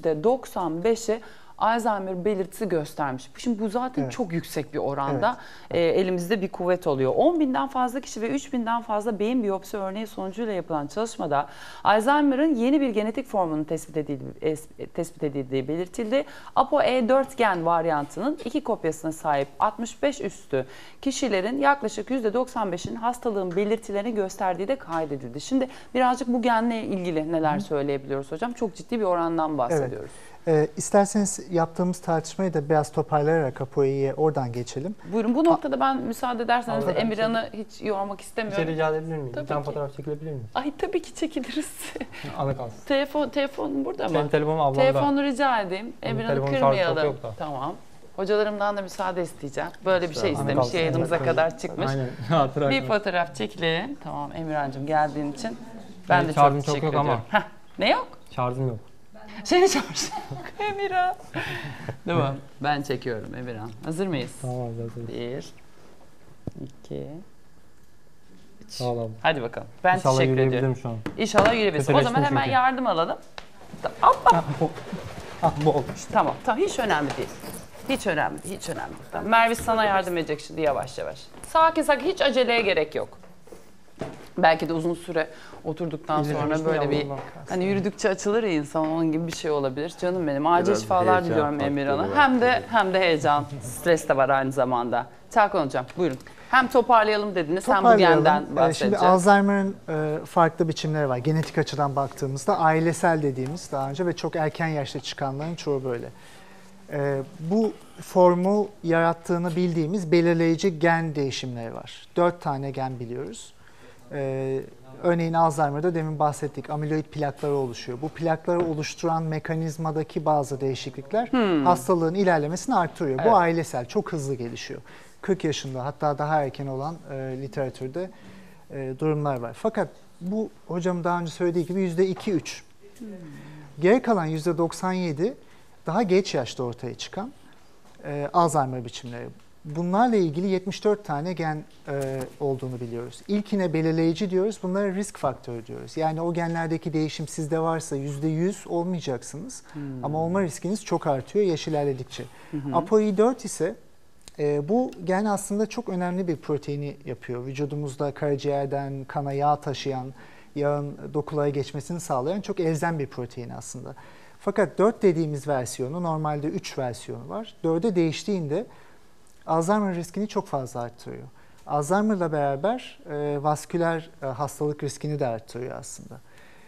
%95'i Alzheimer belirtisi göstermiş. Şimdi bu zaten çok yüksek bir oranda elimizde bir kuvvet oluyor. 10.000'den fazla kişi ve 3.000'den fazla beyin biyopsi örneği sonucuyla yapılan çalışmada Alzheimer'ın yeni bir genetik formunun tespit edildiği belirtildi. ApoE4 gen varyantının 2 kopyasına sahip 65 üstü kişilerin yaklaşık %95'inin hastalığın belirtilerini gösterdiği de kaydedildi. Şimdi birazcık bu genle ilgili neler söyleyebiliyoruz hocam? Çok ciddi bir orandan bahsediyoruz. İsterseniz yaptığımız tartışmayı da biraz toparlayarak ApoE'ye oradan geçelim. Buyurun, bu noktada ben müsaade ederseniz Emirhan'ı hiç yormak istemiyorum. Bir şey rica edebilir miyim? Tabii bir tane ki. fotoğraf çekilebilir miyim? Ay tabii ki çekiliriz. Ana kalsın. Telefon burada mı? Benim telefonum ablamda. Telefonu rica edeyim. Emirhan'ı telefonun şarjı çok kırmayalım. yok da. Tamam. Hocalarımdan da müsaade isteyeceğim. Böyle bir şey istemiş. Yayınımıza kadar çıkmış. Aynen. Bir fotoğraf çekilelim. Tamam Emirhan'cığım, geldiğin için ben de çok şarjım teşekkür çok yok ediyorum. ama. Ne yok? Şarjım yok. Senin şarjın yok Emirhan. Tamam. Ben çekiyorum Emirhan. Hazır mıyız? Tamam, hazırız. 1, 2, 3. Sağ ol abi. Hadi bakalım. Ben İnşallah teşekkür ediyorum. yürüyebilirim şu an. İnşallah yürüyebilirsin. O zaman hemen yardım alalım. Hoppa. Bu oldu. Tamam. Hiç önemli değil. Hiç önemli değil. Hiç önemli değil. Tamam. Merve sana yardım edecek şimdi yavaş yavaş. Sakin hiç aceleye gerek yok. Belki de uzun süre oturduktan sonra böyle bir hani yürüdükçe açılır ya insan, onun gibi bir şey olabilir. Canım benim. Acil şifalar diliyorum Emirhan'a. Hem de heyecan, stres de var aynı zamanda. Çağkan Hocam buyurun. Hem toparlayalım dediniz hem bu genden bahsedeceğiz. Şimdi Alzheimer'ın farklı biçimleri var. Genetik açıdan baktığımızda ailesel dediğimiz daha önce ve çok erken yaşta çıkanların çoğu böyle. Bu formu yarattığını bildiğimiz belirleyici gen değişimleri var. 4 tane gen biliyoruz. Örneğin Alzheimer'da demin bahsettik, amiloid plakları oluşuyor. Bu plakları oluşturan mekanizmadaki bazı değişiklikler hastalığın ilerlemesini arttırıyor. Bu ailesel, çok hızlı gelişiyor. 40 yaşında hatta daha erken olan literatürde durumlar var. Fakat bu hocam daha önce söylediği gibi %2-3. Geri kalan %97 daha geç yaşta ortaya çıkan Alzheimer biçimleri. Bunlarla ilgili 74 tane gen olduğunu biliyoruz. İlkine belirleyici diyoruz, bunlara risk faktörü diyoruz. Yani o genlerdeki değişim sizde varsa %100 olmayacaksınız ama olma riskiniz çok artıyor yaş ilerledikçe. ApoE4 ise bu gen aslında çok önemli bir proteini yapıyor. Vücudumuzda karaciğerden kana yağ taşıyan, yağın dokulara geçmesini sağlayan çok elzem bir protein aslında. Fakat 4 dediğimiz versiyonu, normalde 3 versiyonu var. 4'e değiştiğinde Alzheimer riskini çok fazla arttırıyor. Alzheimer'la beraber vasküler hastalık riskini de arttırıyor aslında.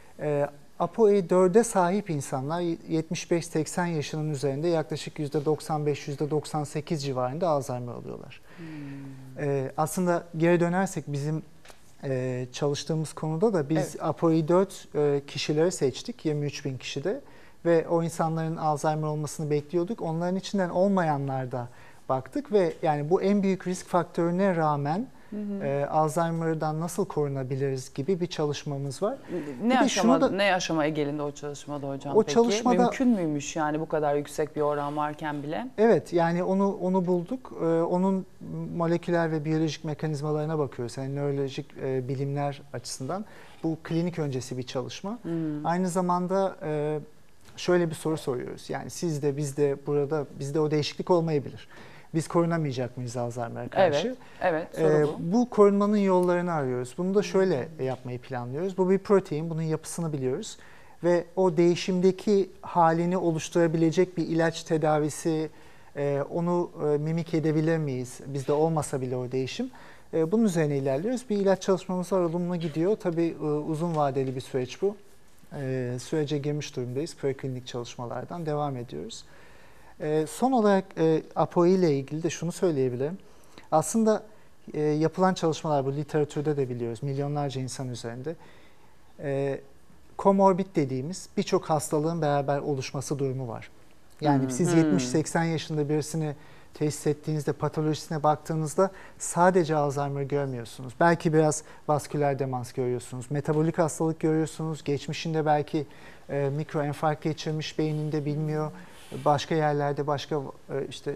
ApoE4'e sahip insanlar 75-80 yaşının üzerinde yaklaşık %95-%98 civarında Alzheimer oluyorlar. Aslında geri dönersek bizim çalıştığımız konuda da biz ApoE4 kişileri seçtik, 23.000 kişide ve o insanların Alzheimer olmasını bekliyorduk. Onların içinden olmayanlar da baktık ve yani bu en büyük risk faktörüne rağmen Alzheimer'dan nasıl korunabiliriz gibi bir çalışmamız var. Ne aşamaya gelindi o çalışmada hocam? O peki? Çalışmada, mümkün müymüş yani bu kadar yüksek bir oran varken bile? Evet, yani onu bulduk. Onun moleküler ve biyolojik mekanizmalarına bakıyoruz. Yani nörolojik bilimler açısından. Bu klinik öncesi bir çalışma. Aynı zamanda şöyle bir soru soruyoruz. Yani sizde, bizde o değişiklik olmayabilir. Biz korunamayacak mıyız Alzheimer'a karşı? Evet, soru bu. Bu korunmanın yollarını arıyoruz. Bunu da şöyle yapmayı planlıyoruz. Bu bir protein, bunun yapısını biliyoruz. Ve o değişimdeki halini oluşturabilecek bir ilaç tedavisi, onu mimik edebilir miyiz? Bizde olmasa bile o değişim. Bunun üzerine ilerliyoruz. Bir ilaç çalışmamız var, olumlu gidiyor. Tabii uzun vadeli bir süreç bu. sürece girmiş durumdayız. Preklinik çalışmalardan devam ediyoruz. Son olarak APOE ile ilgili de şunu söyleyebilirim. Aslında yapılan çalışmalar, bu literatürde de biliyoruz, milyonlarca insan üzerinde. Komorbid dediğimiz birçok hastalığın beraber oluşması durumu var. Yani siz 70-80 yaşında birisini teşhis ettiğinizde, patolojisine baktığınızda sadece Alzheimer görmüyorsunuz. Belki biraz vasküler demans görüyorsunuz, metabolik hastalık görüyorsunuz, geçmişinde belki mikroenfarkt geçirmiş, beyninde bilmiyor. Başka yerlerde başka işte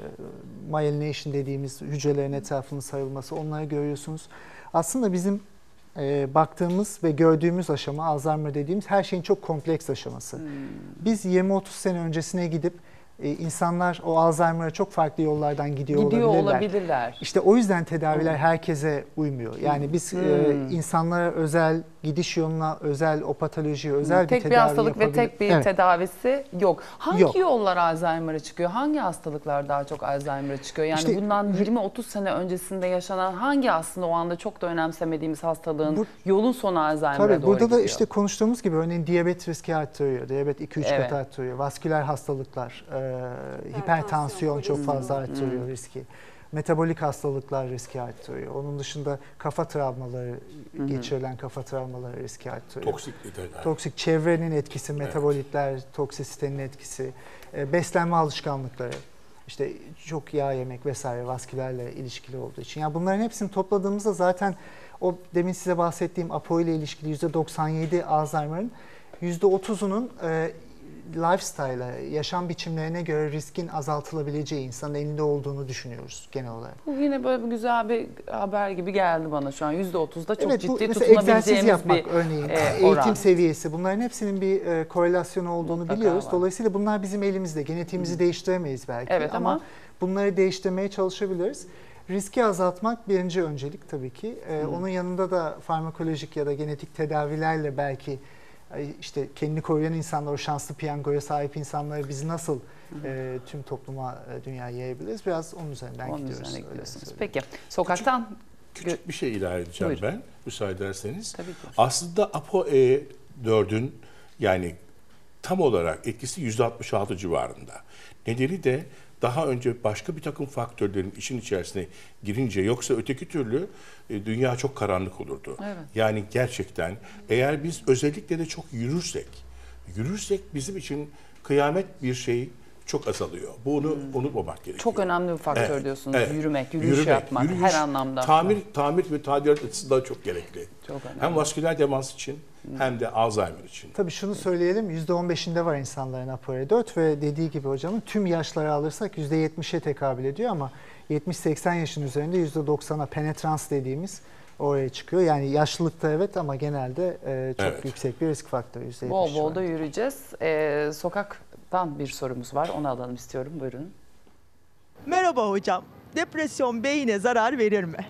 myelination dediğimiz hücrelerin etrafının sarılması, onları görüyorsunuz. Aslında bizim baktığımız ve gördüğümüz aşama, Alzheimer dediğimiz her şeyin çok kompleks aşaması. Biz 20-30 sene öncesine gidip insanlar o Alzheimer'a çok farklı yollardan gidiyor olabilirler. İşte o yüzden tedaviler herkese uymuyor. Yani biz insanlara özel gidiş yoluna, özel o patolojiye özel bir tedavi tek bir hastalık ve tek bir tedavisi yok. Hangi yok. yollar Alzheimer'a çıkıyor? Hangi hastalıklar daha çok Alzheimer'a çıkıyor? Yani İşte, bundan 20-30 sene öncesinde yaşanan hangi aslında o anda çok da önemsemediğimiz hastalığın yolun sonu Alzheimer'a doğru gidiyor? Burada da işte konuştuğumuz gibi örneğin diyabet riski arttırıyor. Diyabet 2-3 kat arttırıyor. Vasküler hastalıklar, hipertansiyon çok fazla arttırıyor riski. Metabolik hastalıklar riski arttırıyor. Onun dışında kafa travmaları, geçirilen kafa travmaları riski arttırıyor. Toksik çevrenin etkisi, metabolitler, toksisitenin etkisi, beslenme alışkanlıkları, işte çok yağ yemek vesaire vaskülerle ilişkili olduğu için. Yani bunların hepsini topladığımızda zaten o demin size bahsettiğim APO ile ilişkili %97 Alzheimer'ın %30'unun lifestyle'a, yaşam biçimlerine göre riskin azaltılabileceği, insanın elinde olduğunu düşünüyoruz genel olarak. Bu yine böyle bir güzel bir haber gibi geldi bana şu an. %30'da çok ciddi tutunabileceğimiz egzersiz yapmak, örneğin eğitim seviyesi, bunların hepsinin bir korelasyonu olduğunu biliyoruz. Dolayısıyla bunlar bizim elimizde. Genetiğimizi değiştiremeyiz belki ama bunları değiştirmeye çalışabiliriz. Riski azaltmak birinci öncelik tabii ki. Onun yanında da farmakolojik ya da genetik tedavilerle belki işte kendini koruyan insanlar, o şanslı piyangoya sahip insanları biz nasıl tüm topluma, dünyaya yayabiliriz? Biraz onun üzerinden gidiyoruz. Peki, sokaktan... Küçük bir şey ilave edeceğim ben, müsaade ederseniz. Tabii ki. Aslında APOE4'ün yani tam olarak etkisi %66 civarında. Nedeni de daha önce başka bir takım faktörlerin işin içerisine girince, yoksa öteki türlü dünya çok karanlık olurdu. Evet. Yani gerçekten eğer biz özellikle de çok yürürsek bizim için kıyamet bir şey çok azalıyor. Bunu unutmamak gerekiyor. Çok önemli bir faktör diyorsunuz. Yürüyüş yapmak her anlamda. Tamir ve tadilat açısından çok gerekli. Çok hem vasküler demans için hem de Alzheimer için. Tabii şunu söyleyelim, %15'inde var insanların APOE4 ve dediği gibi hocamın tüm yaşları alırsak %70'e tekabül ediyor ama 70-80 yaşın üzerinde %90'a penetrans dediğimiz oraya çıkıyor. Yani yaşlılıkta evet ama genelde çok yüksek bir risk faktörü. Bol bol da yürüyeceğiz. Sokaktan bir sorumuz var, onu alalım istiyorum. Buyurun. Merhaba hocam. Depresyon beyine zarar verir mi?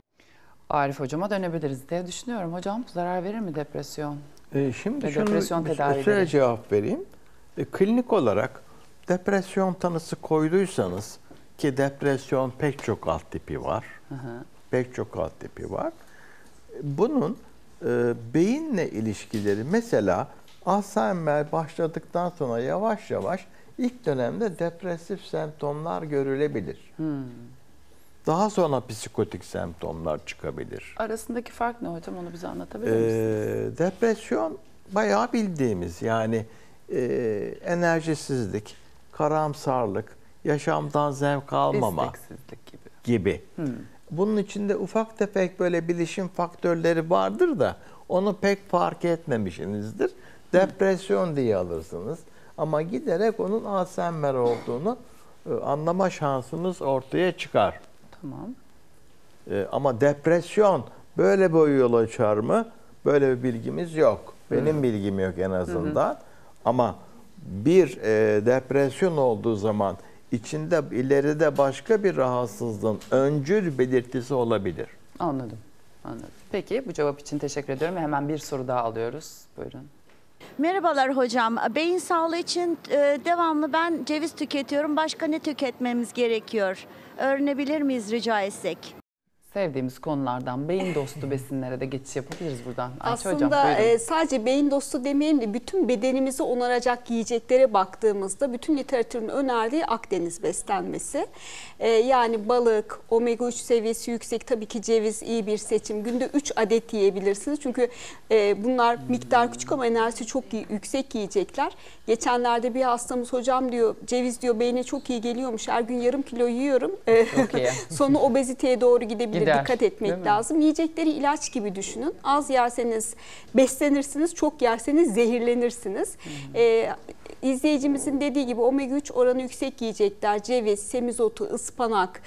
Arif hocama dönebiliriz diye düşünüyorum. Hocam zarar verir mi depresyon? Şimdi şöyle cevap vereyim. Klinik olarak depresyon tanısı koyduysanız, ki depresyon pek çok alt tipi var. Pek çok alt tipi var. Bunun beyinle ilişkileri, mesela Alzheimer başladıktan sonra yavaş yavaş ilk dönemde depresif semptomlar görülebilir. Daha sonra psikotik semptomlar çıkabilir. Arasındaki fark ne hocam? Onu bize anlatabilir misiniz? Depresyon bayağı bildiğimiz, yani enerjisizlik, karamsarlık, yaşamdan zevk almama gibi. Bunun içinde ufak tefek böyle bilişim faktörleri vardır da onu pek fark etmemişsinizdir. Depresyon diye alırsınız. Ama giderek onun Alzheimer olduğunu anlama şansınız ortaya çıkar. Tamam. Ama depresyon böyle bir yol açar mı? Böyle bir bilgimiz yok. Benim bilgim yok en azından. Ama bir depresyon olduğu zaman içinde ileride başka bir rahatsızlığın öncül belirtisi olabilir. Anladım. Peki, bu cevap için teşekkür ediyorum. Hemen bir soru daha alıyoruz. Buyurun. Merhabalar hocam. Beyin sağlığı için devamlı ben ceviz tüketiyorum. Başka ne tüketmemiz gerekiyor? Öğrenebilir miyiz rica etsek? Sevdiğimiz konulardan beyin dostu besinlere de geçiş yapabiliriz buradan. Ayça Aslında hocam, sadece beyin dostu demeyelim de bütün bedenimizi onaracak yiyeceklere baktığımızda bütün literatürün önerdiği Akdeniz beslenmesi. Yani balık, omega 3 seviyesi yüksek, tabii ki ceviz iyi bir seçim. Günde 3 adet yiyebilirsiniz. Çünkü bunlar miktar küçük ama enerjisi çok yüksek yiyecekler. Geçenlerde bir hastamız, hocam diyor, ceviz diyor beyne çok iyi geliyormuş. Her gün yarım kilo yiyorum. Sonra obeziteye doğru gidebilir. Dikkat etmek lazım. Yiyecekleri ilaç gibi düşünün. Az yerseniz beslenirsiniz, çok yerseniz zehirlenirsiniz. İzleyicimizin dediği gibi omega 3 oranı yüksek yiyecekler, ceviz, semizotu, ıspanak,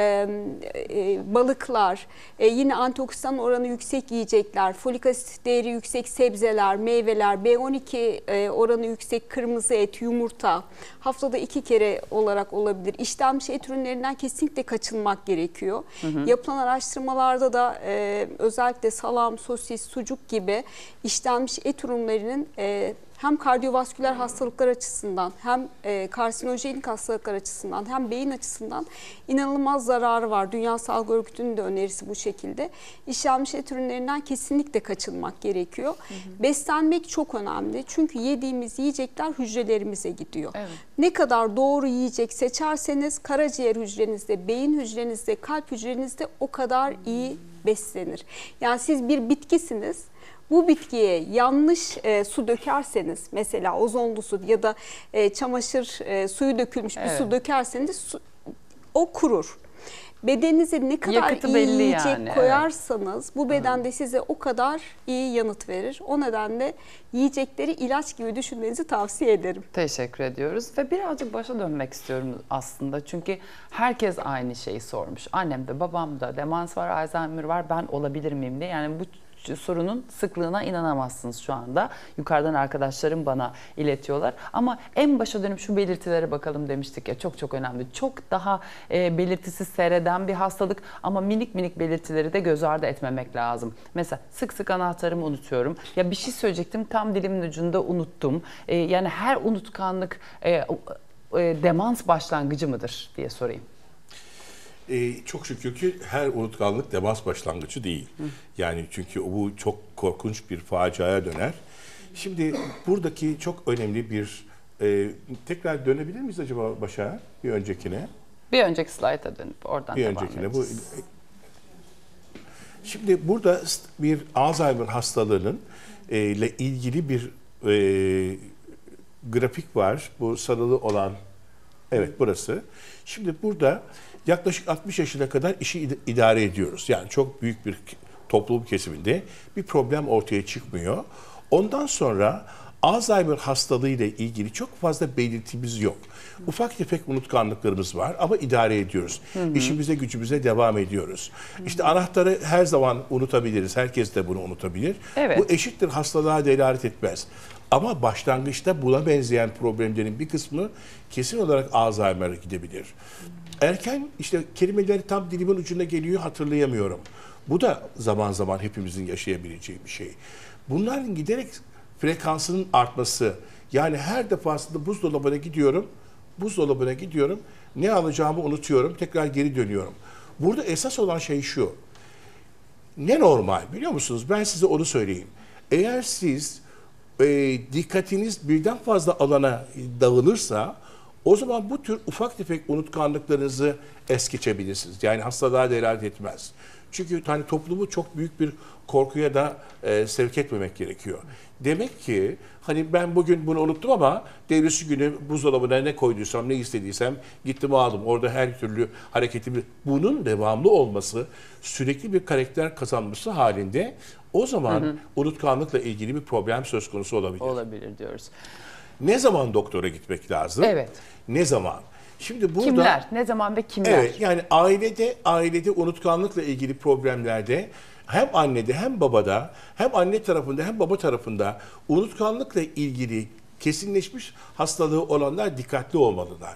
balıklar, yine antioksidan oranı yüksek yiyecekler, folik asit değeri yüksek sebzeler, meyveler, B12 oranı yüksek kırmızı et, yumurta, haftada 2 kere olarak olabilir. İşlenmiş et ürünlerinden kesinlikle kaçınmak gerekiyor. Yapılan araştırmalarda da özellikle salam, sosis, sucuk gibi işlenmiş et ürünlerinin hem kardiyovasküler hastalıklar açısından, hem karsinojenik hastalıklar açısından, hem beyin açısından inanılmaz zararı var. Dünya Sağlık Örgütü'nün de önerisi bu şekilde. İşlenmiş et ürünlerinden kesinlikle kaçınmak gerekiyor. Beslenmek çok önemli. Çünkü yediğimiz yiyecekler hücrelerimize gidiyor. Ne kadar doğru yiyecek seçerseniz karaciğer hücrenizde, beyin hücrenizde, kalp hücrenizde o kadar iyi beslenir. Yani siz bir bitkisiniz. Bu bitkiye yanlış su dökerseniz, mesela ozonlu su ya da çamaşır suyu dökülmüş bir su dökerseniz o kurur. Bedeninize ne kadar iyi yiyecek koyarsanız bu bedende size o kadar iyi yanıt verir. O nedenle yiyecekleri ilaç gibi düşünmenizi tavsiye ederim. Teşekkür ediyoruz ve birazcık başa dönmek istiyorum aslında. Çünkü herkes aynı şeyi sormuş. Annem de babam da demans var, Alzheimer var, ben olabilir miyim diye. Yani bu sorunun sıklığına inanamazsınız şu anda. Yukarıdan arkadaşlarım bana iletiyorlar. Ama en başa dönüp şu belirtilere bakalım demiştik ya, çok çok önemli. Çok daha belirtisiz seyreden bir hastalık ama minik minik belirtileri de göz ardı etmemek lazım. Mesela sık sık anahtarımı unutuyorum. Ya bir şey söyleyecektim, tam dilimin ucunda unuttum. Yani her unutkanlık demans başlangıcı mıdır diye sorayım. Çok şükür ki her unutkanlık demans başlangıcı değil. Yani çünkü bu çok korkunç bir faciaya döner. Şimdi buradaki çok önemli bir... tekrar dönebilir miyiz acaba Başak'a? Bir öncekine. Bir önceki slayta dönüp oradan bir devam öncekine. edeceğiz. Şimdi burada bir Alzheimer hastalığının ile ilgili bir grafik var. Bu sarılı olan, evet burası. Şimdi burada yaklaşık 60 yaşına kadar işi idare ediyoruz. Yani çok büyük bir toplum kesiminde bir problem ortaya çıkmıyor. Ondan sonra Alzheimer hastalığı ile ilgili çok fazla belirtimiz yok. Ufak tefek unutkanlıklarımız var ama idare ediyoruz. İşimize gücümüze devam ediyoruz. İşte anahtarı her zaman unutabiliriz. Herkes de bunu unutabilir. Bu eşittir hastalığa delalet etmez. Ama başlangıçta buna benzeyen problemlerin bir kısmı kesin olarak Alzheimer'a gidebilir. Erken işte kelimeleri tam dilimin ucuna geliyor, hatırlayamıyorum. Bu da zaman zaman hepimizin yaşayabileceği bir şey. Bunların giderek frekansının artması, yani her defasında buzdolabına gidiyorum, ne alacağımı unutuyorum, tekrar geri dönüyorum. Burada esas olan şey şu, ne normal biliyor musunuz? Ben size onu söyleyeyim. Eğer siz dikkatiniz birden fazla alana dağılırsa, o zaman bu tür ufak tefek unutkanlıklarınızı es geçebilirsiniz. Yani hastalığa delalet etmez. Çünkü hani toplumu çok büyük bir korkuya da sevk etmemek gerekiyor. Demek ki hani ben bugün bunu unuttum ama devrisi günü buzdolabına ne koyduysam, ne istediysem gittim aldım. Orada her türlü hareketimi, bunun devamlı olması, sürekli bir karakter kazanması halinde o zaman unutkanlıkla ilgili bir problem söz konusu olabilir. Olabilir diyoruz. Ne zaman doktora gitmek lazım? Evet. Ne zaman? Şimdi burada kimler? Ne zaman ve kimler? Evet, yani ailede unutkanlıkla ilgili problemlerde hem annede hem babada, hem anne tarafında hem baba tarafında unutkanlıkla ilgili kesinleşmiş hastalığı olanlar dikkatli olmalılar.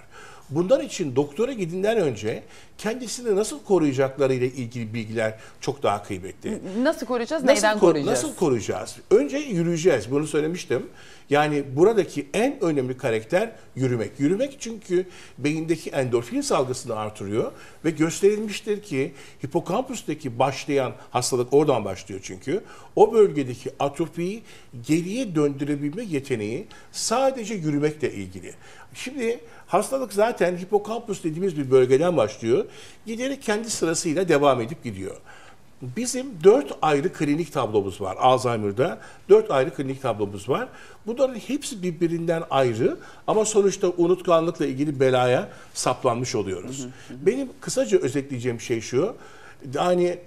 Bunlar için doktora gidinden önce kendisini nasıl koruyacaklarıyla ilgili bilgiler çok daha kıymetli. Nasıl koruyacağız? Neyden koruyacağız? Nasıl koruyacağız? Önce yürüyeceğiz. Bunu söylemiştim. Yani buradaki en önemli karakter yürümek. Yürümek çünkü beyindeki endorfin salgısını artırıyor ve gösterilmiştir ki hipokampustaki başlayan hastalık oradan başlıyor çünkü. O bölgedeki atrofiyi geriye döndürebilme yeteneği sadece yürümekle ilgili. Şimdi hastalık zaten hipokampus dediğimiz bir bölgeden başlıyor. Giderek kendi sırasıyla devam edip gidiyor. Bizim 4 ayrı klinik tablomuz var Alzheimer'da. 4 ayrı klinik tablomuz var. Bunların hepsi birbirinden ayrı ama sonuçta unutkanlıkla ilgili belaya saplanmış oluyoruz. Benim kısaca özetleyeceğim şey şu. Yani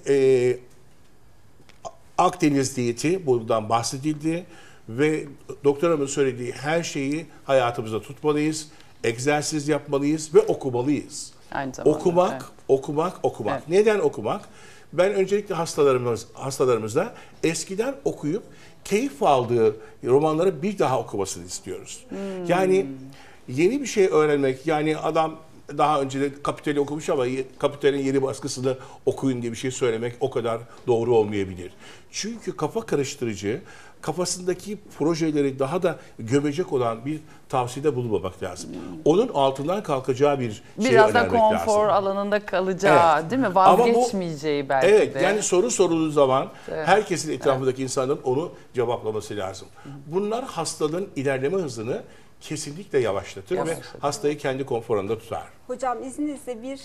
Akdeniz diyeti buradan bahsedildi ve doktoramın söylediği her şeyi hayatımızda tutmalıyız. Egzersiz yapmalıyız ve okumalıyız. Aynı zamanda, okumak. Evet. Neden okumak? Ben öncelikle hastalarımıza eskiden okuyup keyif aldığı romanları bir daha okumasını istiyoruz. Yani yeni bir şey öğrenmek, yani adam daha önce de Kapitel'i okumuş ama Kapitel'in yeni baskısını okuyun diye bir şey söylemek o kadar doğru olmayabilir. Çünkü kafa karıştırıcı, kafasındaki projeleri daha da gömecek olan bir tavsiyede bulunmamak lazım. Onun altından kalkacağı bir şey önermek lazım. Biraz da konfor alanında kalacağı, değil mi? Vazgeçmeyeceği belki de. Evet, yani soru sorulduğu zaman herkesin etrafındaki insanların onu cevaplaması lazım. Bunlar hastalığın ilerleme hızını kesinlikle yavaşlatır ve hastayı kendi konforunda tutar. Hocam izninizle bir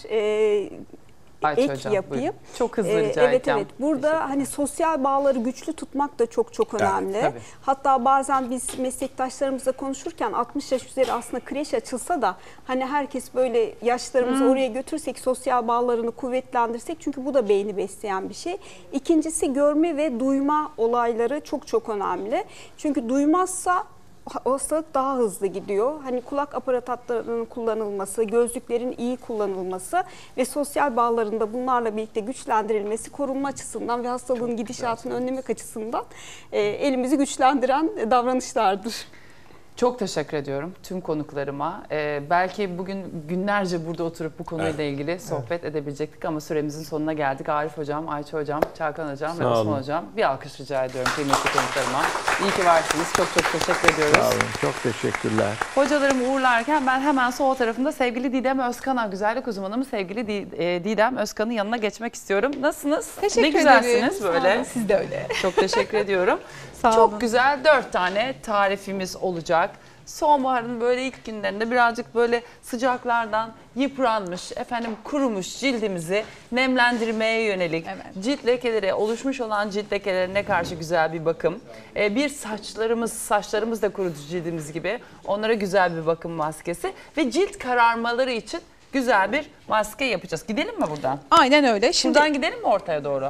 ek hocam, yapayım. Buyurun. Çok hızlı rica edeceğim. Evet. Burada hani sosyal bağları güçlü tutmak da çok önemli. Evet, hatta bazen biz meslektaşlarımızla konuşurken 60 yaş üzeri aslında kreş açılsa da hani herkes böyle yaşlarımızı oraya götürsek, sosyal bağlarını kuvvetlendirsek, çünkü bu da beyni besleyen bir şey. İkincisi, görme ve duyma olayları çok önemli. Çünkü duymazsa hastalık daha hızlı gidiyor. Hani kulak aparatlarının kullanılması, gözlüklerin iyi kullanılması ve sosyal bağlarında bunlarla birlikte güçlendirilmesi korunma açısından ve hastalığın gidişatını önlemek açısından elimizi güçlendiren davranışlardır. Çok teşekkür ediyorum tüm konuklarıma. Belki bugün günlerce burada oturup bu konuyla ilgili sohbet edebilecektik ama süremizin sonuna geldik. Arif Hocam, Ayça Hocam, Çağkan Hocam ve Osman Hocam, bir alkış rica ediyorum kıymetli konuklarıma. İyi ki varsınız. Çok teşekkür ediyoruz. Sağ olun. Çok teşekkürler. Hocalarımı uğurlarken ben hemen sol tarafında sevgili Didem Özkan'a, güzellik uzmanım sevgili Didem Özkan'ın yanına geçmek istiyorum. Nasılsınız? Teşekkür ederim. Ne güzelsiniz böyle. Siz de öyle. Çok teşekkür ediyorum. Sağ olun. Çok güzel 4 tane tarifimiz olacak. Sonbaharın böyle ilk günlerinde birazcık böyle sıcaklardan yıpranmış, kurumuş cildimizi nemlendirmeye yönelik, cilt lekeleri, oluşmuş olan cilt lekelerine karşı güzel bir bakım. Bir saçlarımız da kurudu cildimiz gibi. Onlara güzel bir bakım maskesi ve cilt kararmaları için güzel bir maske yapacağız. Gidelim mi buradan? Aynen öyle. Buradan gidelim mi ortaya doğru?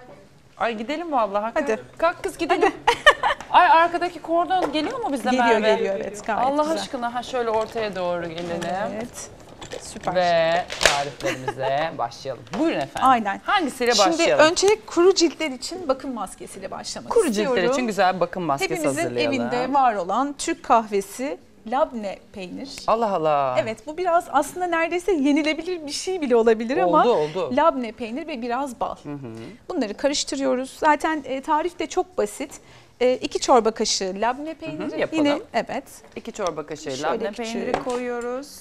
Ay gidelim vallahi. Hadi. Kalk kız gidelim. Ay arkadaki kordon geliyor mu bizle Merve? Geliyor evet, gayet Allah güzel. aşkına şöyle ortaya doğru gelelim. Evet. Süper. Ve tariflerimize başlayalım. Buyurun efendim. Aynen. Hangisiyle başlayalım? Şimdi önce kuru ciltler için bakım maskesiyle başlamak kuru istiyorum. Ciltler için güzel bir bakım maskesi hazırlayalım. Hepimizin evinde var olan Türk kahvesi, labne peynir. Allah Allah. Evet, bu biraz aslında neredeyse yenilebilir bir şey bile olabilir ama labne peynir ve biraz bal. Bunları karıştırıyoruz. Zaten tarif de çok basit. 2 çorba kaşığı labne peyniri. Yapalım. Yine, evet. 2 çorba kaşığı labne peyniri koyuyoruz.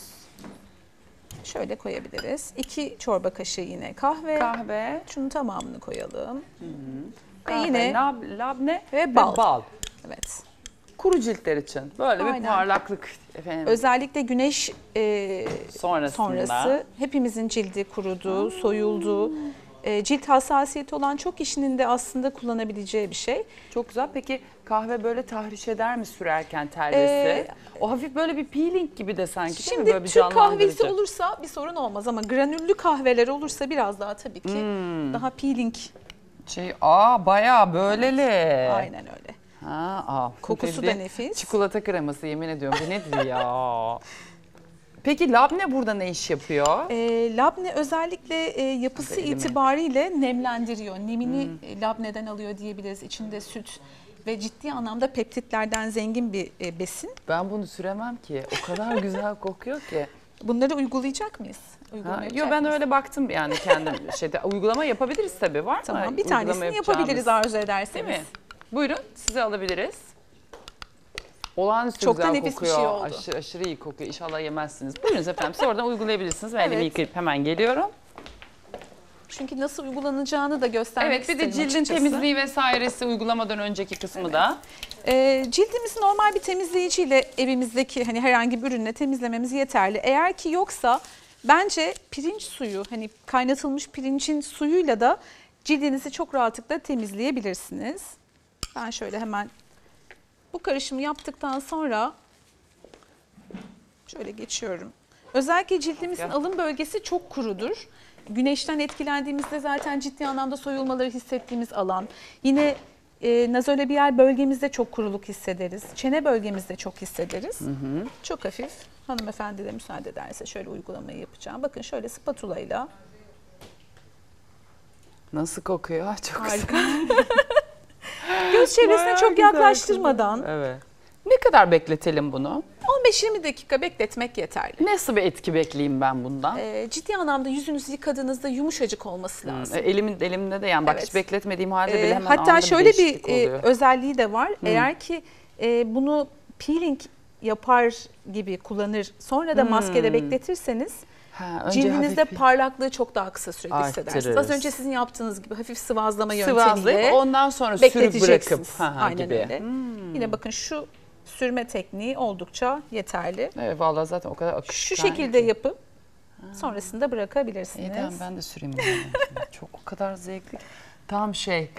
Şöyle koyabiliriz. 2 çorba kaşığı yine kahve. Şunun tamamını koyalım. Ve yine labne ve bal. Evet. Kuru ciltler için böyle bir parlaklık efendim. Özellikle güneş sonrası hepimizin cildi kurudu, soyuldu. Cilt hassasiyeti olan çok kişinin de aslında kullanabileceği bir şey. Çok güzel. Peki kahve böyle tahriş eder mi sürerken terlesi? O hafif böyle bir peeling gibi de sanki. Şimdi böyle bir Türk kahvesi olursa bir sorun olmaz ama granüllü kahveler olursa biraz daha tabii ki daha peeling. Bayağı böyleli. Aynen öyle. Kokusu da nefis. Çikolata kreması yemin ediyorum. Bu nedir ya? Peki labne burada ne iş yapıyor? Labne özellikle yapısı itibariyle nemlendiriyor. Nemini labneden alıyor diyebiliriz. İçinde süt ve ciddi anlamda peptitlerden zengin bir besin. Ben bunu süremem ki. O kadar güzel kokuyor ki. Bunları uygulayacak mıyız? Yo, ben öyle baktım yani kendim uygulama yapabiliriz tabii, var mı? Tamam, bir tanesini yapabiliriz arzu ederseniz. Değil mi? Buyurun, sizi alabiliriz. Olağanüstü çok güzel da nefis kokuyor. Bir şey oldu. Aşırı iyi kokuyor. İnşallah yemezsiniz. Buyurunuz efendim, siz oradan uygulayabilirsiniz. Ben elimi yıkayıp hemen geliyorum. Çünkü nasıl uygulanacağını da göstermek istedim. Evet, bir de cildin temizliği vesairesi uygulamadan önceki kısmı da. Cildimizi normal bir temizleyiciyle evimizdeki hani herhangi bir ürünle temizlememiz yeterli. Eğer ki yoksa bence pirinç suyu, hani kaynatılmış pirincin suyuyla da cildinizi çok rahatlıkla temizleyebilirsiniz. Ben şöyle hemen bu karışımı yaptıktan sonra şöyle geçiyorum. Özellikle cildimizin alın bölgesi çok kurudur. Güneşten etkilendiğimizde zaten ciddi anlamda soyulmaları hissettiğimiz alan. Yine nazolabiyal bölgemizde çok kuruluk hissederiz. Çene bölgemizde çok hissederiz. Çok hafif. Hanımefendi de müsaade ederse şöyle uygulamayı yapacağım. Bakın şöyle spatulayla. Nasıl kokuyor? Çok harika. Göz çevresine çok yaklaştırmadan. Evet. Ne kadar bekletelim bunu? 15-20 dakika bekletmek yeterli. Nasıl bir etki bekleyeyim ben bundan? Ciddi anlamda yüzünüzü yıkadığınızda yumuşacık olması lazım. Elimde de yani bak hiç bekletmediğim halde bile hemen hatta şöyle bir oluyor. özelliği de var. Eğer ki bunu peeling yapar gibi kullanır sonra da maskede bekletirseniz cildinizde parlaklığı çok daha kısa sürede hissedersiniz. Az önce sizin yaptığınız gibi hafif sıvazlama yöntemiyle ondan sonra sürüp bırakıp Aynen gibi. Öyle. Yine bakın şu sürme tekniği oldukça yeterli. Evet, vallahi zaten o kadar akışkan. Şu şekilde yapıp sonrasında bırakabilirsiniz. Tamam, ben de süreyim. Çok o kadar zevkli. Tam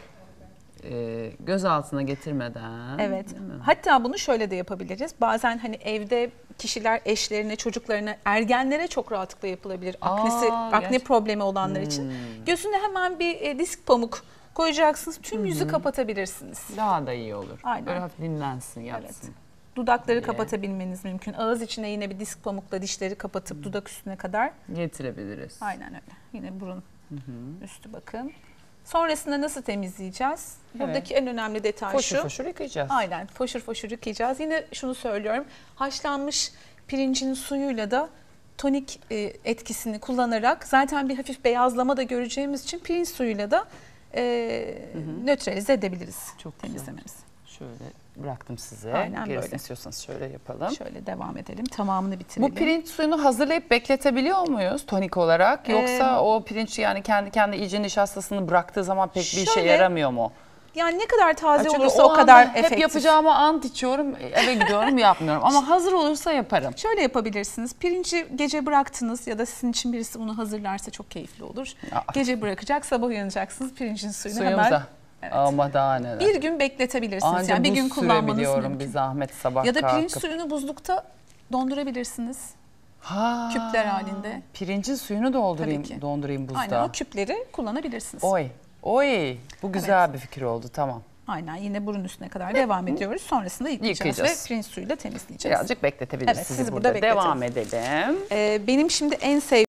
göz altına getirmeden. Evet. Hatta bunu şöyle de yapabiliriz. Bazen hani evde kişiler eşlerine, çocuklarına, ergenlere çok rahatlıkla yapılabilir. Akne problemi olanlar için. Gözüne hemen bir disk pamuk koyacaksınız. Tüm yüzü kapatabilirsiniz. Daha da iyi olur. Aynen. Böyle hafif dinlensin, yatsın. Evet. Dudakları kapatabilmeniz mümkün. Ağız içine yine bir disk pamukla dişleri kapatıp dudak üstüne kadar getirebiliriz. Aynen öyle. Yine burun üstü bakın. Sonrasında nasıl temizleyeceğiz? Buradaki en önemli detay şu. Foşur foşur yıkayacağız. Aynen, foşur foşur yıkayacağız. Yine şunu söylüyorum. Haşlanmış pirincin suyuyla da tonik etkisini kullanarak zaten bir hafif beyazlama da göreceğimiz için pirinç suyuyla da nötralize edebiliriz. Çok temizlememizi. Şöyle bıraktım size. Aynen Gerisini böyle. istiyorsanız şöyle yapalım. Şöyle devam edelim. Tamamını bitirelim. Bu pirinç suyunu hazırlayıp bekletebiliyor muyuz tonik olarak? Yoksa o pirinç yani kendi iyice nişastasını bıraktığı zaman pek bir işe yaramıyor mu? Yani ne kadar taze Çünkü olursa o kadar hep efektif. yapacağıma ant içiyorum, eve gidiyorum yapmıyorum. Ama hazır olursa yaparım. Şöyle yapabilirsiniz. Pirinci gece bıraktınız ya da sizin için birisi bunu hazırlarsa çok keyifli olur. Gece bırakacak, sabah uyanacaksınız, pirincin suyunu hemen. Evet. Ama daha neler. Bir gün bekletebilirsiniz. Yani bir gün kullanmanız mümkün. Bir zahmet sabah ya da pirinç kalkıp. suyunu buzlukta dondurabilirsiniz. Küpler halinde. Pirincin suyunu dondurayım buzda. Aynen, o küpleri kullanabilirsiniz. Oy. Bu güzel bir fikir oldu, tamam. Aynen, yine burun üstüne kadar devam ediyoruz. Sonrasında yıkayacağız ve pirinç suyuyla temizleyeceğiz. Birazcık bekletebiliriz. Evet, sizi burada devam edelim. Benim şimdi en sevdiğim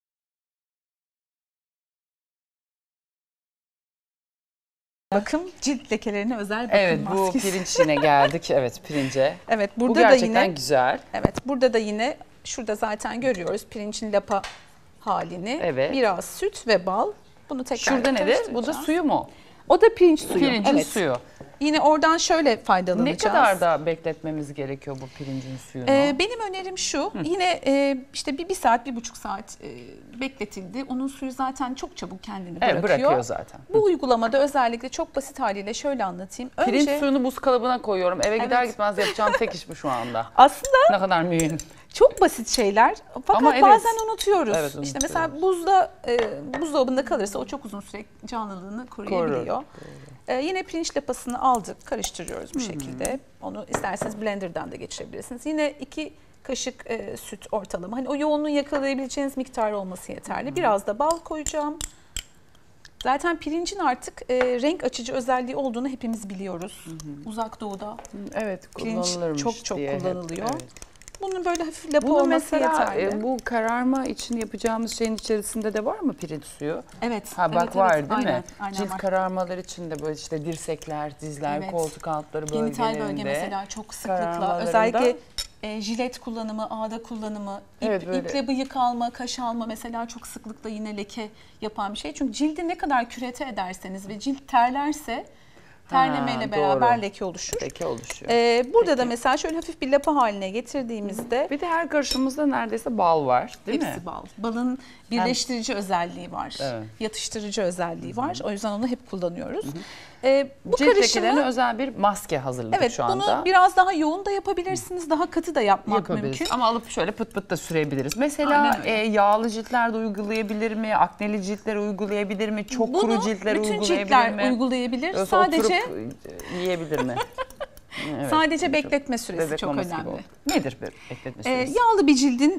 bakım cilt lekelerine özel bakım maskesi. Evet, bu pirinç yine geldik. Evet, pirince. Evet, burada bu gerçekten da yine güzel. Evet, burada da yine şurada zaten görüyoruz pirincin lapa halini. Evet. Biraz süt ve bal. Bunu tekrar şurada nedir? Bu da suyu mu? O da pirinç suyu. Pirincin suyu. Yine oradan şöyle faydalanacağız. Ne kadar da bekletmemiz gerekiyor bu pirincin suyunu? Benim önerim şu. Yine işte bir saat, 1,5 saat bekletildi. Onun suyu zaten çok çabuk kendini bırakıyor. Bırakıyor zaten. Bu uygulamada özellikle çok basit haliyle şöyle anlatayım. Pirinç suyunu buz kalıbına koyuyorum. Eve gider gitmez yapacağım tek iş bu şu anda. Aslında ne kadar mühim. Çok basit şeyler. Fakat ama bazen unutuyoruz. Evet, işte mesela buzdolabında kalırsa o çok uzun süre canlılığını koruyabiliyor. Yine pirinç lapasını aldık, karıştırıyoruz bu şekilde. Onu isterseniz blenderdan da geçirebilirsiniz. Yine 2 kaşık süt ortalama. Hani o yoğunluğu yakalayabileceğiniz miktar olması yeterli. Biraz da bal koyacağım. Zaten pirincin artık renk açıcı özelliği olduğunu hepimiz biliyoruz. Uzak Doğu'da pirinç çok kullanılıyor. Evet. Bunun böyle hafif lapa olması yeterli. Bu kararma için yapacağımız şeyin içerisinde de var mı pirinç suyu? Evet. Bak var değil mi? Aynen Cilt var. kararmalar için de böyle işte dirsekler, dizler, koltuk altları bölgelerinde. Genital bölge mesela çok sıklıkla. Özellikle jilet kullanımı, ağda kullanımı, Evet, iple bıyık alma, kaş alma mesela çok sıklıkla yine leke yapan bir şey. Çünkü cildi ne kadar kürete ederseniz ve cilt terlerse terlemeyle beraber leke oluşur. Leke oluşuyor. Burada da mesela şöyle hafif bir lapa haline getirdiğimizde. Bir de her karışımımızda neredeyse bal var, değil mi? Hepsi bal. Balın birleştirici özelliği var. Evet. Yatıştırıcı özelliği var. O yüzden onu hep kullanıyoruz. Bu cilt lekelerine özel bir maske hazırladık şu anda. Bunu biraz daha yoğun da yapabilirsiniz. Daha katı da yapmak mümkün. Ama alıp şöyle pıt pıt da sürebiliriz. Mesela yağlı ciltlerde uygulayabilir mi? Akneli ciltler uygulayabilir mi? Çok kuru ciltler uygulayabilir mi? Bütün ciltler uygulayabilir. Yoksa sadece yiyebilir mi? Evet, sadece bekletme süresi çok önemli. Nedir bekletme süresi? Yağlı bir cildin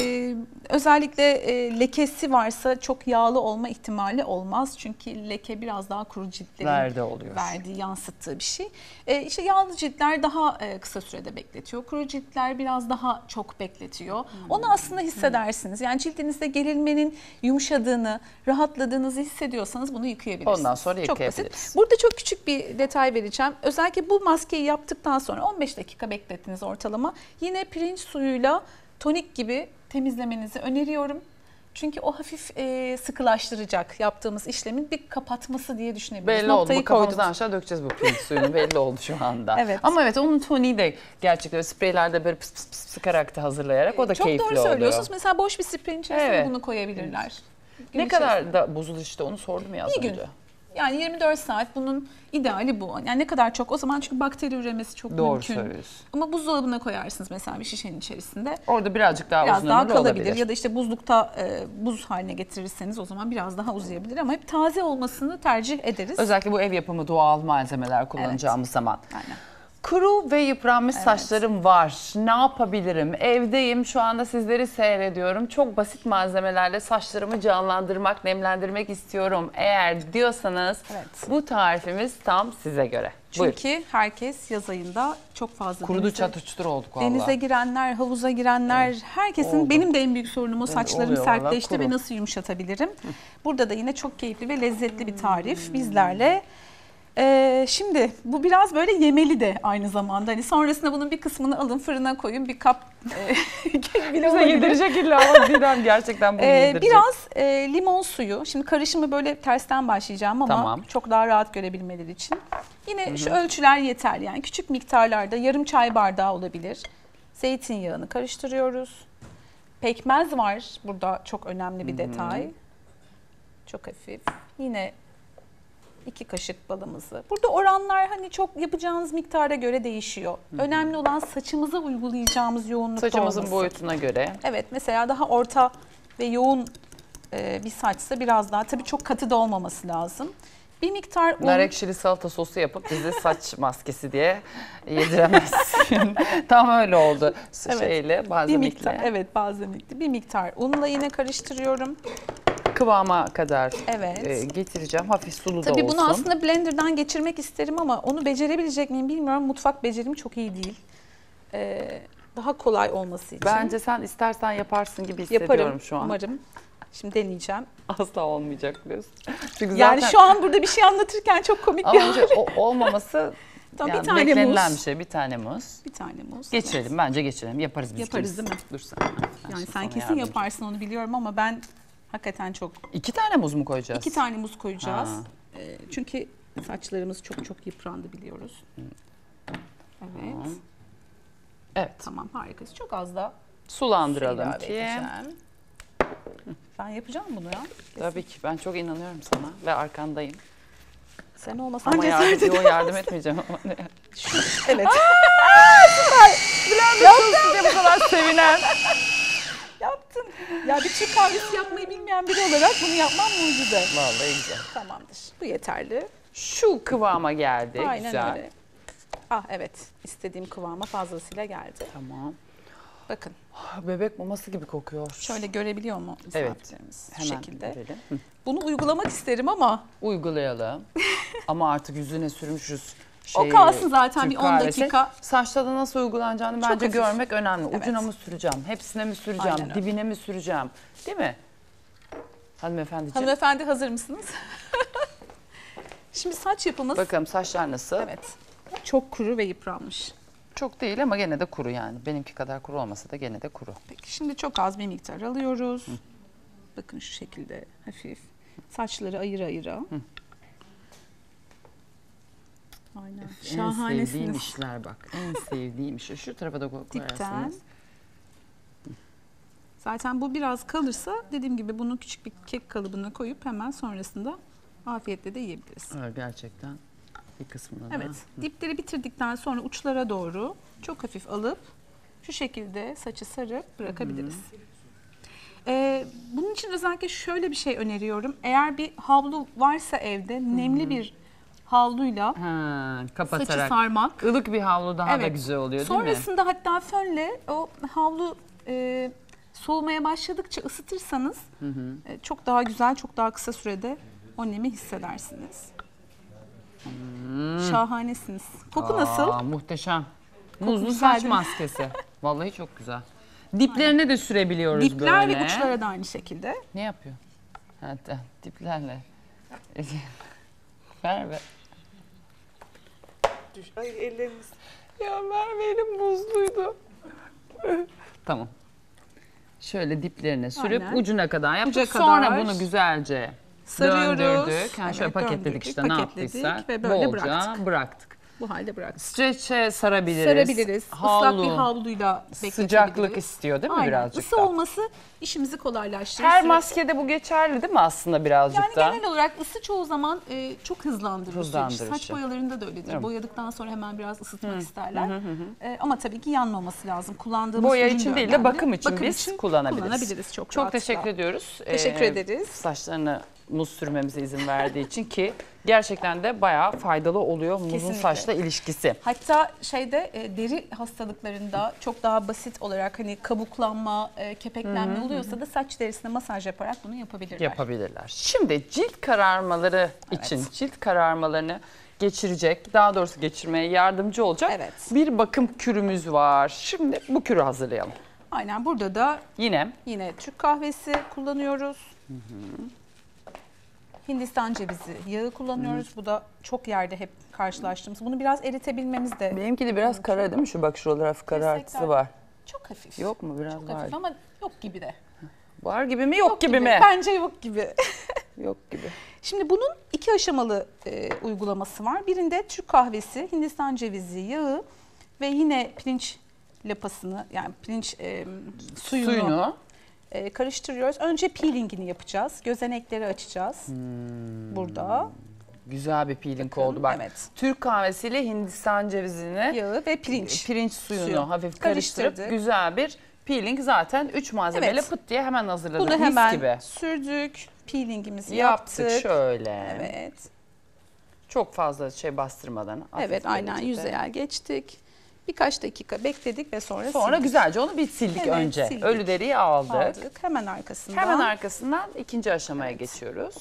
özellikle lekesi varsa çok yağlı olma ihtimali olmaz. Çünkü leke biraz daha kuru ciltlerin verdiği, yansıttığı bir şey. İşte yağlı ciltler daha kısa sürede bekletiyor. Kuru ciltler biraz daha çok bekletiyor. Onu aslında hissedersiniz. Yani cildinizde gerilmenin yumuşadığını, rahatladığınızı hissediyorsanız bunu yıkayabilirsiniz. Ondan sonra yıkayabiliriz. Çok basit. Burada çok küçük bir detay vereceğim. Özellikle bu maskeyi yaptıktan sonra 15 dakika beklettiniz ortalama. Yine pirinç suyuyla tonik gibi temizlemenizi öneriyorum. Çünkü o hafif sıkılaştıracak yaptığımız işlemin bir kapatması diye düşünebiliriz. Belli oldu. Bu kafamızdan aşağı dökeceğiz bu pirinç suyunu. Belli oldu şu anda. Evet. Ama evet onun toniği de gerçekten spreylerde böyle pıs pıs pıs sıkarak da hazırlayarak o da çok keyifli oluyor. Çok doğru söylüyorsunuz. Mesela boş bir spreyin içerisine bunu koyabilirler. Ne kadar da bozulur işte onu sordum ya az önce. Yani 24 saat bunun ideali bu. Yani ne kadar çok o zaman çünkü bakteri üremesi çok mümkün. Doğru söylüyorsun. Ama buzdolabına koyarsınız mesela bir şişenin içerisinde. Orada birazcık daha uzun kalabilir. olabilir. Ya da işte buzlukta buz haline getirirseniz o zaman biraz daha uzayabilir ama hep taze olmasını tercih ederiz. Özellikle bu ev yapımı doğal malzemeler kullanacağımız zaman. Aynen. Kuru ve yıpranmış saçlarım var. Ne yapabilirim? Evdeyim. Şu anda sizleri seyrediyorum. Çok basit malzemelerle saçlarımı canlandırmak, nemlendirmek istiyorum. Eğer diyorsanız bu tarifimiz tam size göre. Çünkü herkes yaz ayında çok fazla kurudu çatıştır olduk vallahi. Denize girenler, havuza girenler, herkesin benim de en büyük sorunum o saçlarım sertleşti ve nasıl yumuşatabilirim? Burada da yine çok keyifli ve lezzetli bir tarif bizlerle. Şimdi bu biraz böyle yemeli de aynı zamanda. Hani sonrasında bunun bir kısmını alın fırına koyun bir kap bize yedirecek illa ama Didem gerçekten bunu yedirecek. Biraz limon suyu. Şimdi karışımı böyle tersten başlayacağım ama çok daha rahat görebilmeleri için. Yine şu ölçüler yeter yani küçük miktarlarda yarım çay bardağı olabilir. Zeytinyağını karıştırıyoruz. Pekmez var burada çok önemli bir detay. Çok hafif. Yine 2 kaşık balımızı. Burada oranlar hani çok yapacağınız miktara göre değişiyor. Önemli olan saçımıza uygulayacağımız yoğunlukta saçımızın olması. boyutuna göre. Evet mesela daha orta ve yoğun bir saçsa biraz daha tabii çok katı da olmaması lazım. Bir miktar un. Nar ekşili salata sosu yapıp bize saç maskesi diye yediremezsin. Tam öyle oldu. Şeyle, balzamikle. Balzamikli. Bir miktar unla yine karıştırıyorum. Kıvama kadar getireceğim. Hafif sulu da olsun. Tabii bunu aslında blenderdan geçirmek isterim ama onu becerebilecek miyim bilmiyorum. Mutfak becerim çok iyi değil. Daha kolay olması için. Bence sen istersen yaparsın gibi hissediyorum yaparım, şu an. Umarım. Şimdi deneyeceğim. Asla olmayacak diyorsun. Çünkü yani şu an burada bir şey anlatırken çok komik bir an. Olmaması tamam, yani beklenilen bir şey. Bir tane muz. Bir tane muz. Geçirelim bence geçirelim. Yaparız biz. Yaparız değil mi? Dur sen. Yani sen kesin yaparsın onu biliyorum ama ben hakikaten çok... 2 tane muz mu koyacağız? 2 tane muz koyacağız. Çünkü saçlarımız çok yıprandı biliyoruz. Evet. Evet. Tamam harika. Çok az da sulandıralım ki. Ben yapacağım bunu ya. Kesin. Tabii ki. Ben çok inanıyorum sana ve arkandayım. Sen olmasan ama yardım etmeyeceğim ama. Evet. Süper. Bülent Çoluk diye bu kadar sevinen. Yaptın. Ya bir Türk kahvesi yapmayı bilmeyen biri olarak bunu yapmam mucize. Vallahi güzel. Tamamdır. Bu yeterli. Şu kıvama geldi. Aynen güzel. Öyle. Evet. İstediğim kıvama fazlasıyla geldi. Tamam. Bakın. Bebek maması gibi kokuyor. Şöyle görebiliyor mu? Evet. Hemen şekilde. Görelim. Bunu uygulamak isterim ama. Uygulayalım. Ama artık yüzüne sürmüşüz. O kalsın zaten bir 10 dakika. Saçta nasıl uygulanacağını bence görmek önemli. Evet. Ucuna mı süreceğim? Hepsine mi süreceğim? Aynen dibine mi süreceğim? Değil mi? Hanımefendiciğim. Hanımefendi hazır mısınız? Şimdi saç yapımız. Bakalım saçlar nasıl? Evet. Çok kuru ve yıpranmış. Çok değil ama gene de kuru yani. Benimki kadar kuru olmasa da gene de kuru. Peki şimdi çok az bir miktar alıyoruz. Bakın şu şekilde hafif. Saçları ayıra ayıra. Aynen. En sevdiğim işler bak. En sevdiğim iş. Şu tarafa da koyarsınız. Zaten bu biraz kalırsa dediğim gibi bunu küçük bir kek kalıbına koyup hemen sonrasında afiyetle de yiyebiliriz. Evet, gerçekten bir kısmını da. Evet. Dipleri bitirdikten sonra uçlara doğru çok hafif alıp şu şekilde saçı sarıp bırakabiliriz. Bunun için özellikle şöyle bir şey öneriyorum. Eğer bir havlu varsa evde nemli bir havluyla kapatarak, saçı sarmak. Ilık bir havlu daha da güzel oluyor değil mi? Sonrasında hatta fönle o havlu soğumaya başladıkça ısıtırsanız çok daha güzel, çok daha kısa sürede o nemi hissedersiniz. Şahanesiniz. Koku nasıl? Muhteşem. Muzlu saç maskesi. Vallahi çok güzel. Diplerine de sürebiliyoruz Dipler böyle. Dipler ve uçlara da aynı şekilde. Ne yapıyor? Hatta diplerle. Merve. Ay elleriniz. Ya Merve elim buzluydu. Tamam. Şöyle diplerine sürüp ucuna kadar yaptık. Sonra bunu güzelce döndürdük. Yani şöyle paketledik işte ne yaptıysak. Ve böyle bolca bıraktık. Bu halde bıraktık. Streçe sarabiliriz. Sarabiliriz. Islak bir havluyla bekletebiliriz. Sıcaklık istiyor değil mi? Aynen. Birazcık Isı olması işimizi kolaylaştırır. Her maskede bu geçerli değil mi aslında birazcık yani da? Yani genel olarak ısı çoğu zaman çok hızlandırır. Saç boyalarında da öyledir. Evet. Boyadıktan sonra hemen biraz ısıtmak isterler. Ama tabii ki yanmaması lazım. Kullandığımız boya için değil de bakım için biz kullanabiliriz. Çok teşekkür ediyoruz. Teşekkür ederiz. Saçlarını muz sürmemize izin verdiği için ki gerçekten de bayağı faydalı oluyor muzun saçla ilişkisi. Hatta deri hastalıklarında çok daha basit olarak hani kabuklanma, kepeklenme oluyorsa da saç derisine masaj yaparak bunu yapabilirler. Şimdi cilt kararmaları için cilt kararmalarını geçirecek, daha doğrusu geçirmeye yardımcı olacak bir bakım kürümüz var. Şimdi bu kürü hazırlayalım. Aynen, burada da yine Türk kahvesi kullanıyoruz. Hindistan cevizi yağı kullanıyoruz. Bu da çok yerde hep karşılaştığımız. Bunu biraz eritebilmemiz de. Benimki de biraz kara değil mi? Şu bak şuralar hafif karartısı var. Çok hafif. Yok mu? Biraz çok var. Hafif ama yok gibi de. Var gibi mi? Yok gibi mi? Bence yok gibi. Yok gibi. Şimdi bunun 2 aşamalı uygulaması var. Birinde Türk kahvesi, Hindistan cevizi yağı ve yine pirinç lapasını, yani pirinç suyunu karıştırıyoruz. Önce peelingini yapacağız. Gözenekleri açacağız. Burada. Güzel bir peeling oldu bak. Evet. Türk kahvesiyle Hindistan cevizini, yağı ve pirinç suyunu hafif karıştırıp güzel bir peeling, zaten 3 malzemeyle pıt diye hemen hazırladık. Bunu hemen sürdük. Peelingimizi yaptık. Şöyle. Evet. Çok fazla bastırmadan. Evet, aynen yüzeye geçtik. Birkaç dakika bekledik ve sonra sildik. Güzelce onu bir sildik önce. Sildik. Ölü deriyi aldık. Hemen arkasından ikinci aşamaya geçiyoruz.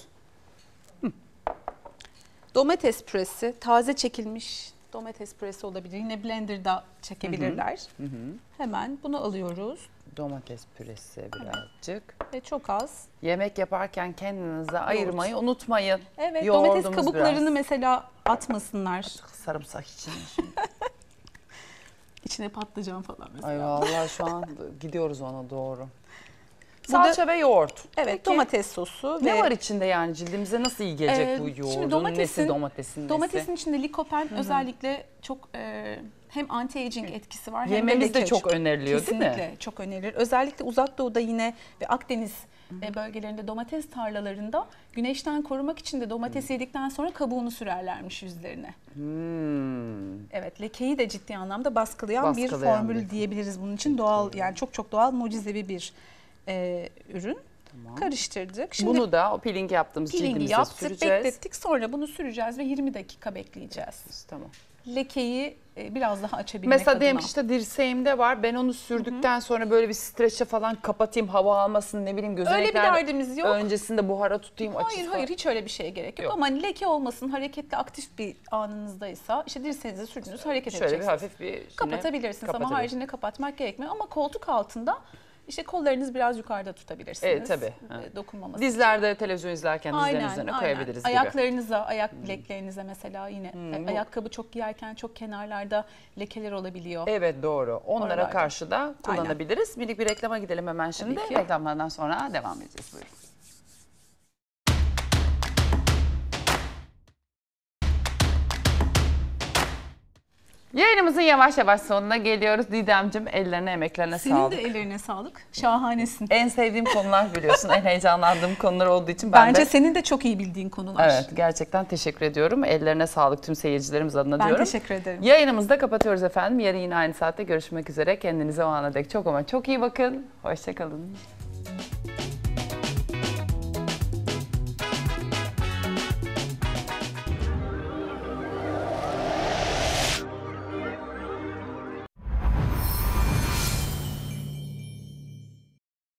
Domates püresi, taze çekilmiş domates püresi olabilir. Yine blenderda çekebilirler. Hemen bunu alıyoruz. Domates püresi birazcık. Ve çok az. Yemek yaparken kendinize ayırmayı unutmayın. Evet, domates kabuklarını mesela atmasınlar. Sarımsak için şimdi. İçine patlıcan falan mesela. Ay vallahi şu an gidiyoruz ona doğru. Salça ve yoğurt. Evet. Peki, domates sosu. Ne var içinde yani, cildimize nasıl iyi gelecek bu yoğurdun? Şimdi domatesin nesi? Domatesin içinde likopen özellikle çok hem anti-aging etkisi var. Yememiz de çok öneriliyor değil mi? Kesinlikle çok önerilir. Özellikle Uzak Doğu'da yine ve Akdeniz bölgelerinde domates tarlalarında güneşten korumak için de domates yedikten sonra kabuğunu sürerlermiş yüzlerine. Evet, lekeyi de ciddi anlamda baskılayan bir formül diyebiliriz bunun için. Doğal, yani çok doğal, mucizevi bir ürün. Tamam. Karıştırdık. Şimdi bunu da o peeling yaptığımız cildimize süreceğiz. Beklettik, sonra bunu süreceğiz ve 20 dakika bekleyeceğiz. Tamam. Lekeyi biraz daha açabilmek mesela adına. Diyelim ki işte dirseğimde var. Ben onu sürdükten sonra böyle bir streçe falan kapatayım, hava almasın, ne bileyim gözenekler. Öyle bir derdimiz yok. Öncesinde buhara tutayım, açayım. Hayır, hiç öyle bir şeye gerek yok. Ama leke olmasın, hareketli aktif bir anınızdaysa işte dirseğinize sürdünüz, hareket edeceksiniz. Şöyle bir hafif bir kapatabilirsiniz ama haricinde kapatmak gerekmiyor. Ama koltuk altında İşte kollarınızı biraz yukarıda tutabilirsiniz. Evet tabii. Dokunmaması. Dizlerde televizyon izlerken dizlerin üzerine koyabiliriz gibi. Ayaklarınıza, ayak bileklerinize mesela yine ayakkabı çok giyerken çok kenarlarda lekeler olabiliyor. Evet doğru. Onlara Oralarda. karşı da kullanabiliriz. Minik bir reklama gidelim hemen şimdi. Reklamlardan sonra devam edeceğiz. Buyurun. Yayınımızın yavaş yavaş sonuna geliyoruz. Didemciğim ellerine emeklerine sağlık. Senin de ellerine sağlık. Şahanesin. En sevdiğim konular biliyorsun. En heyecanlandığım konular olduğu için Bence senin de çok iyi bildiğin konular. Evet gerçekten teşekkür ediyorum. Ellerine sağlık tüm seyircilerimiz adına diyorum. Ben teşekkür ederim. Yayınımızı da kapatıyoruz efendim. Yarın yine aynı saatte görüşmek üzere. Kendinize o ana dek çok ama çok iyi bakın. Hoşça kalın.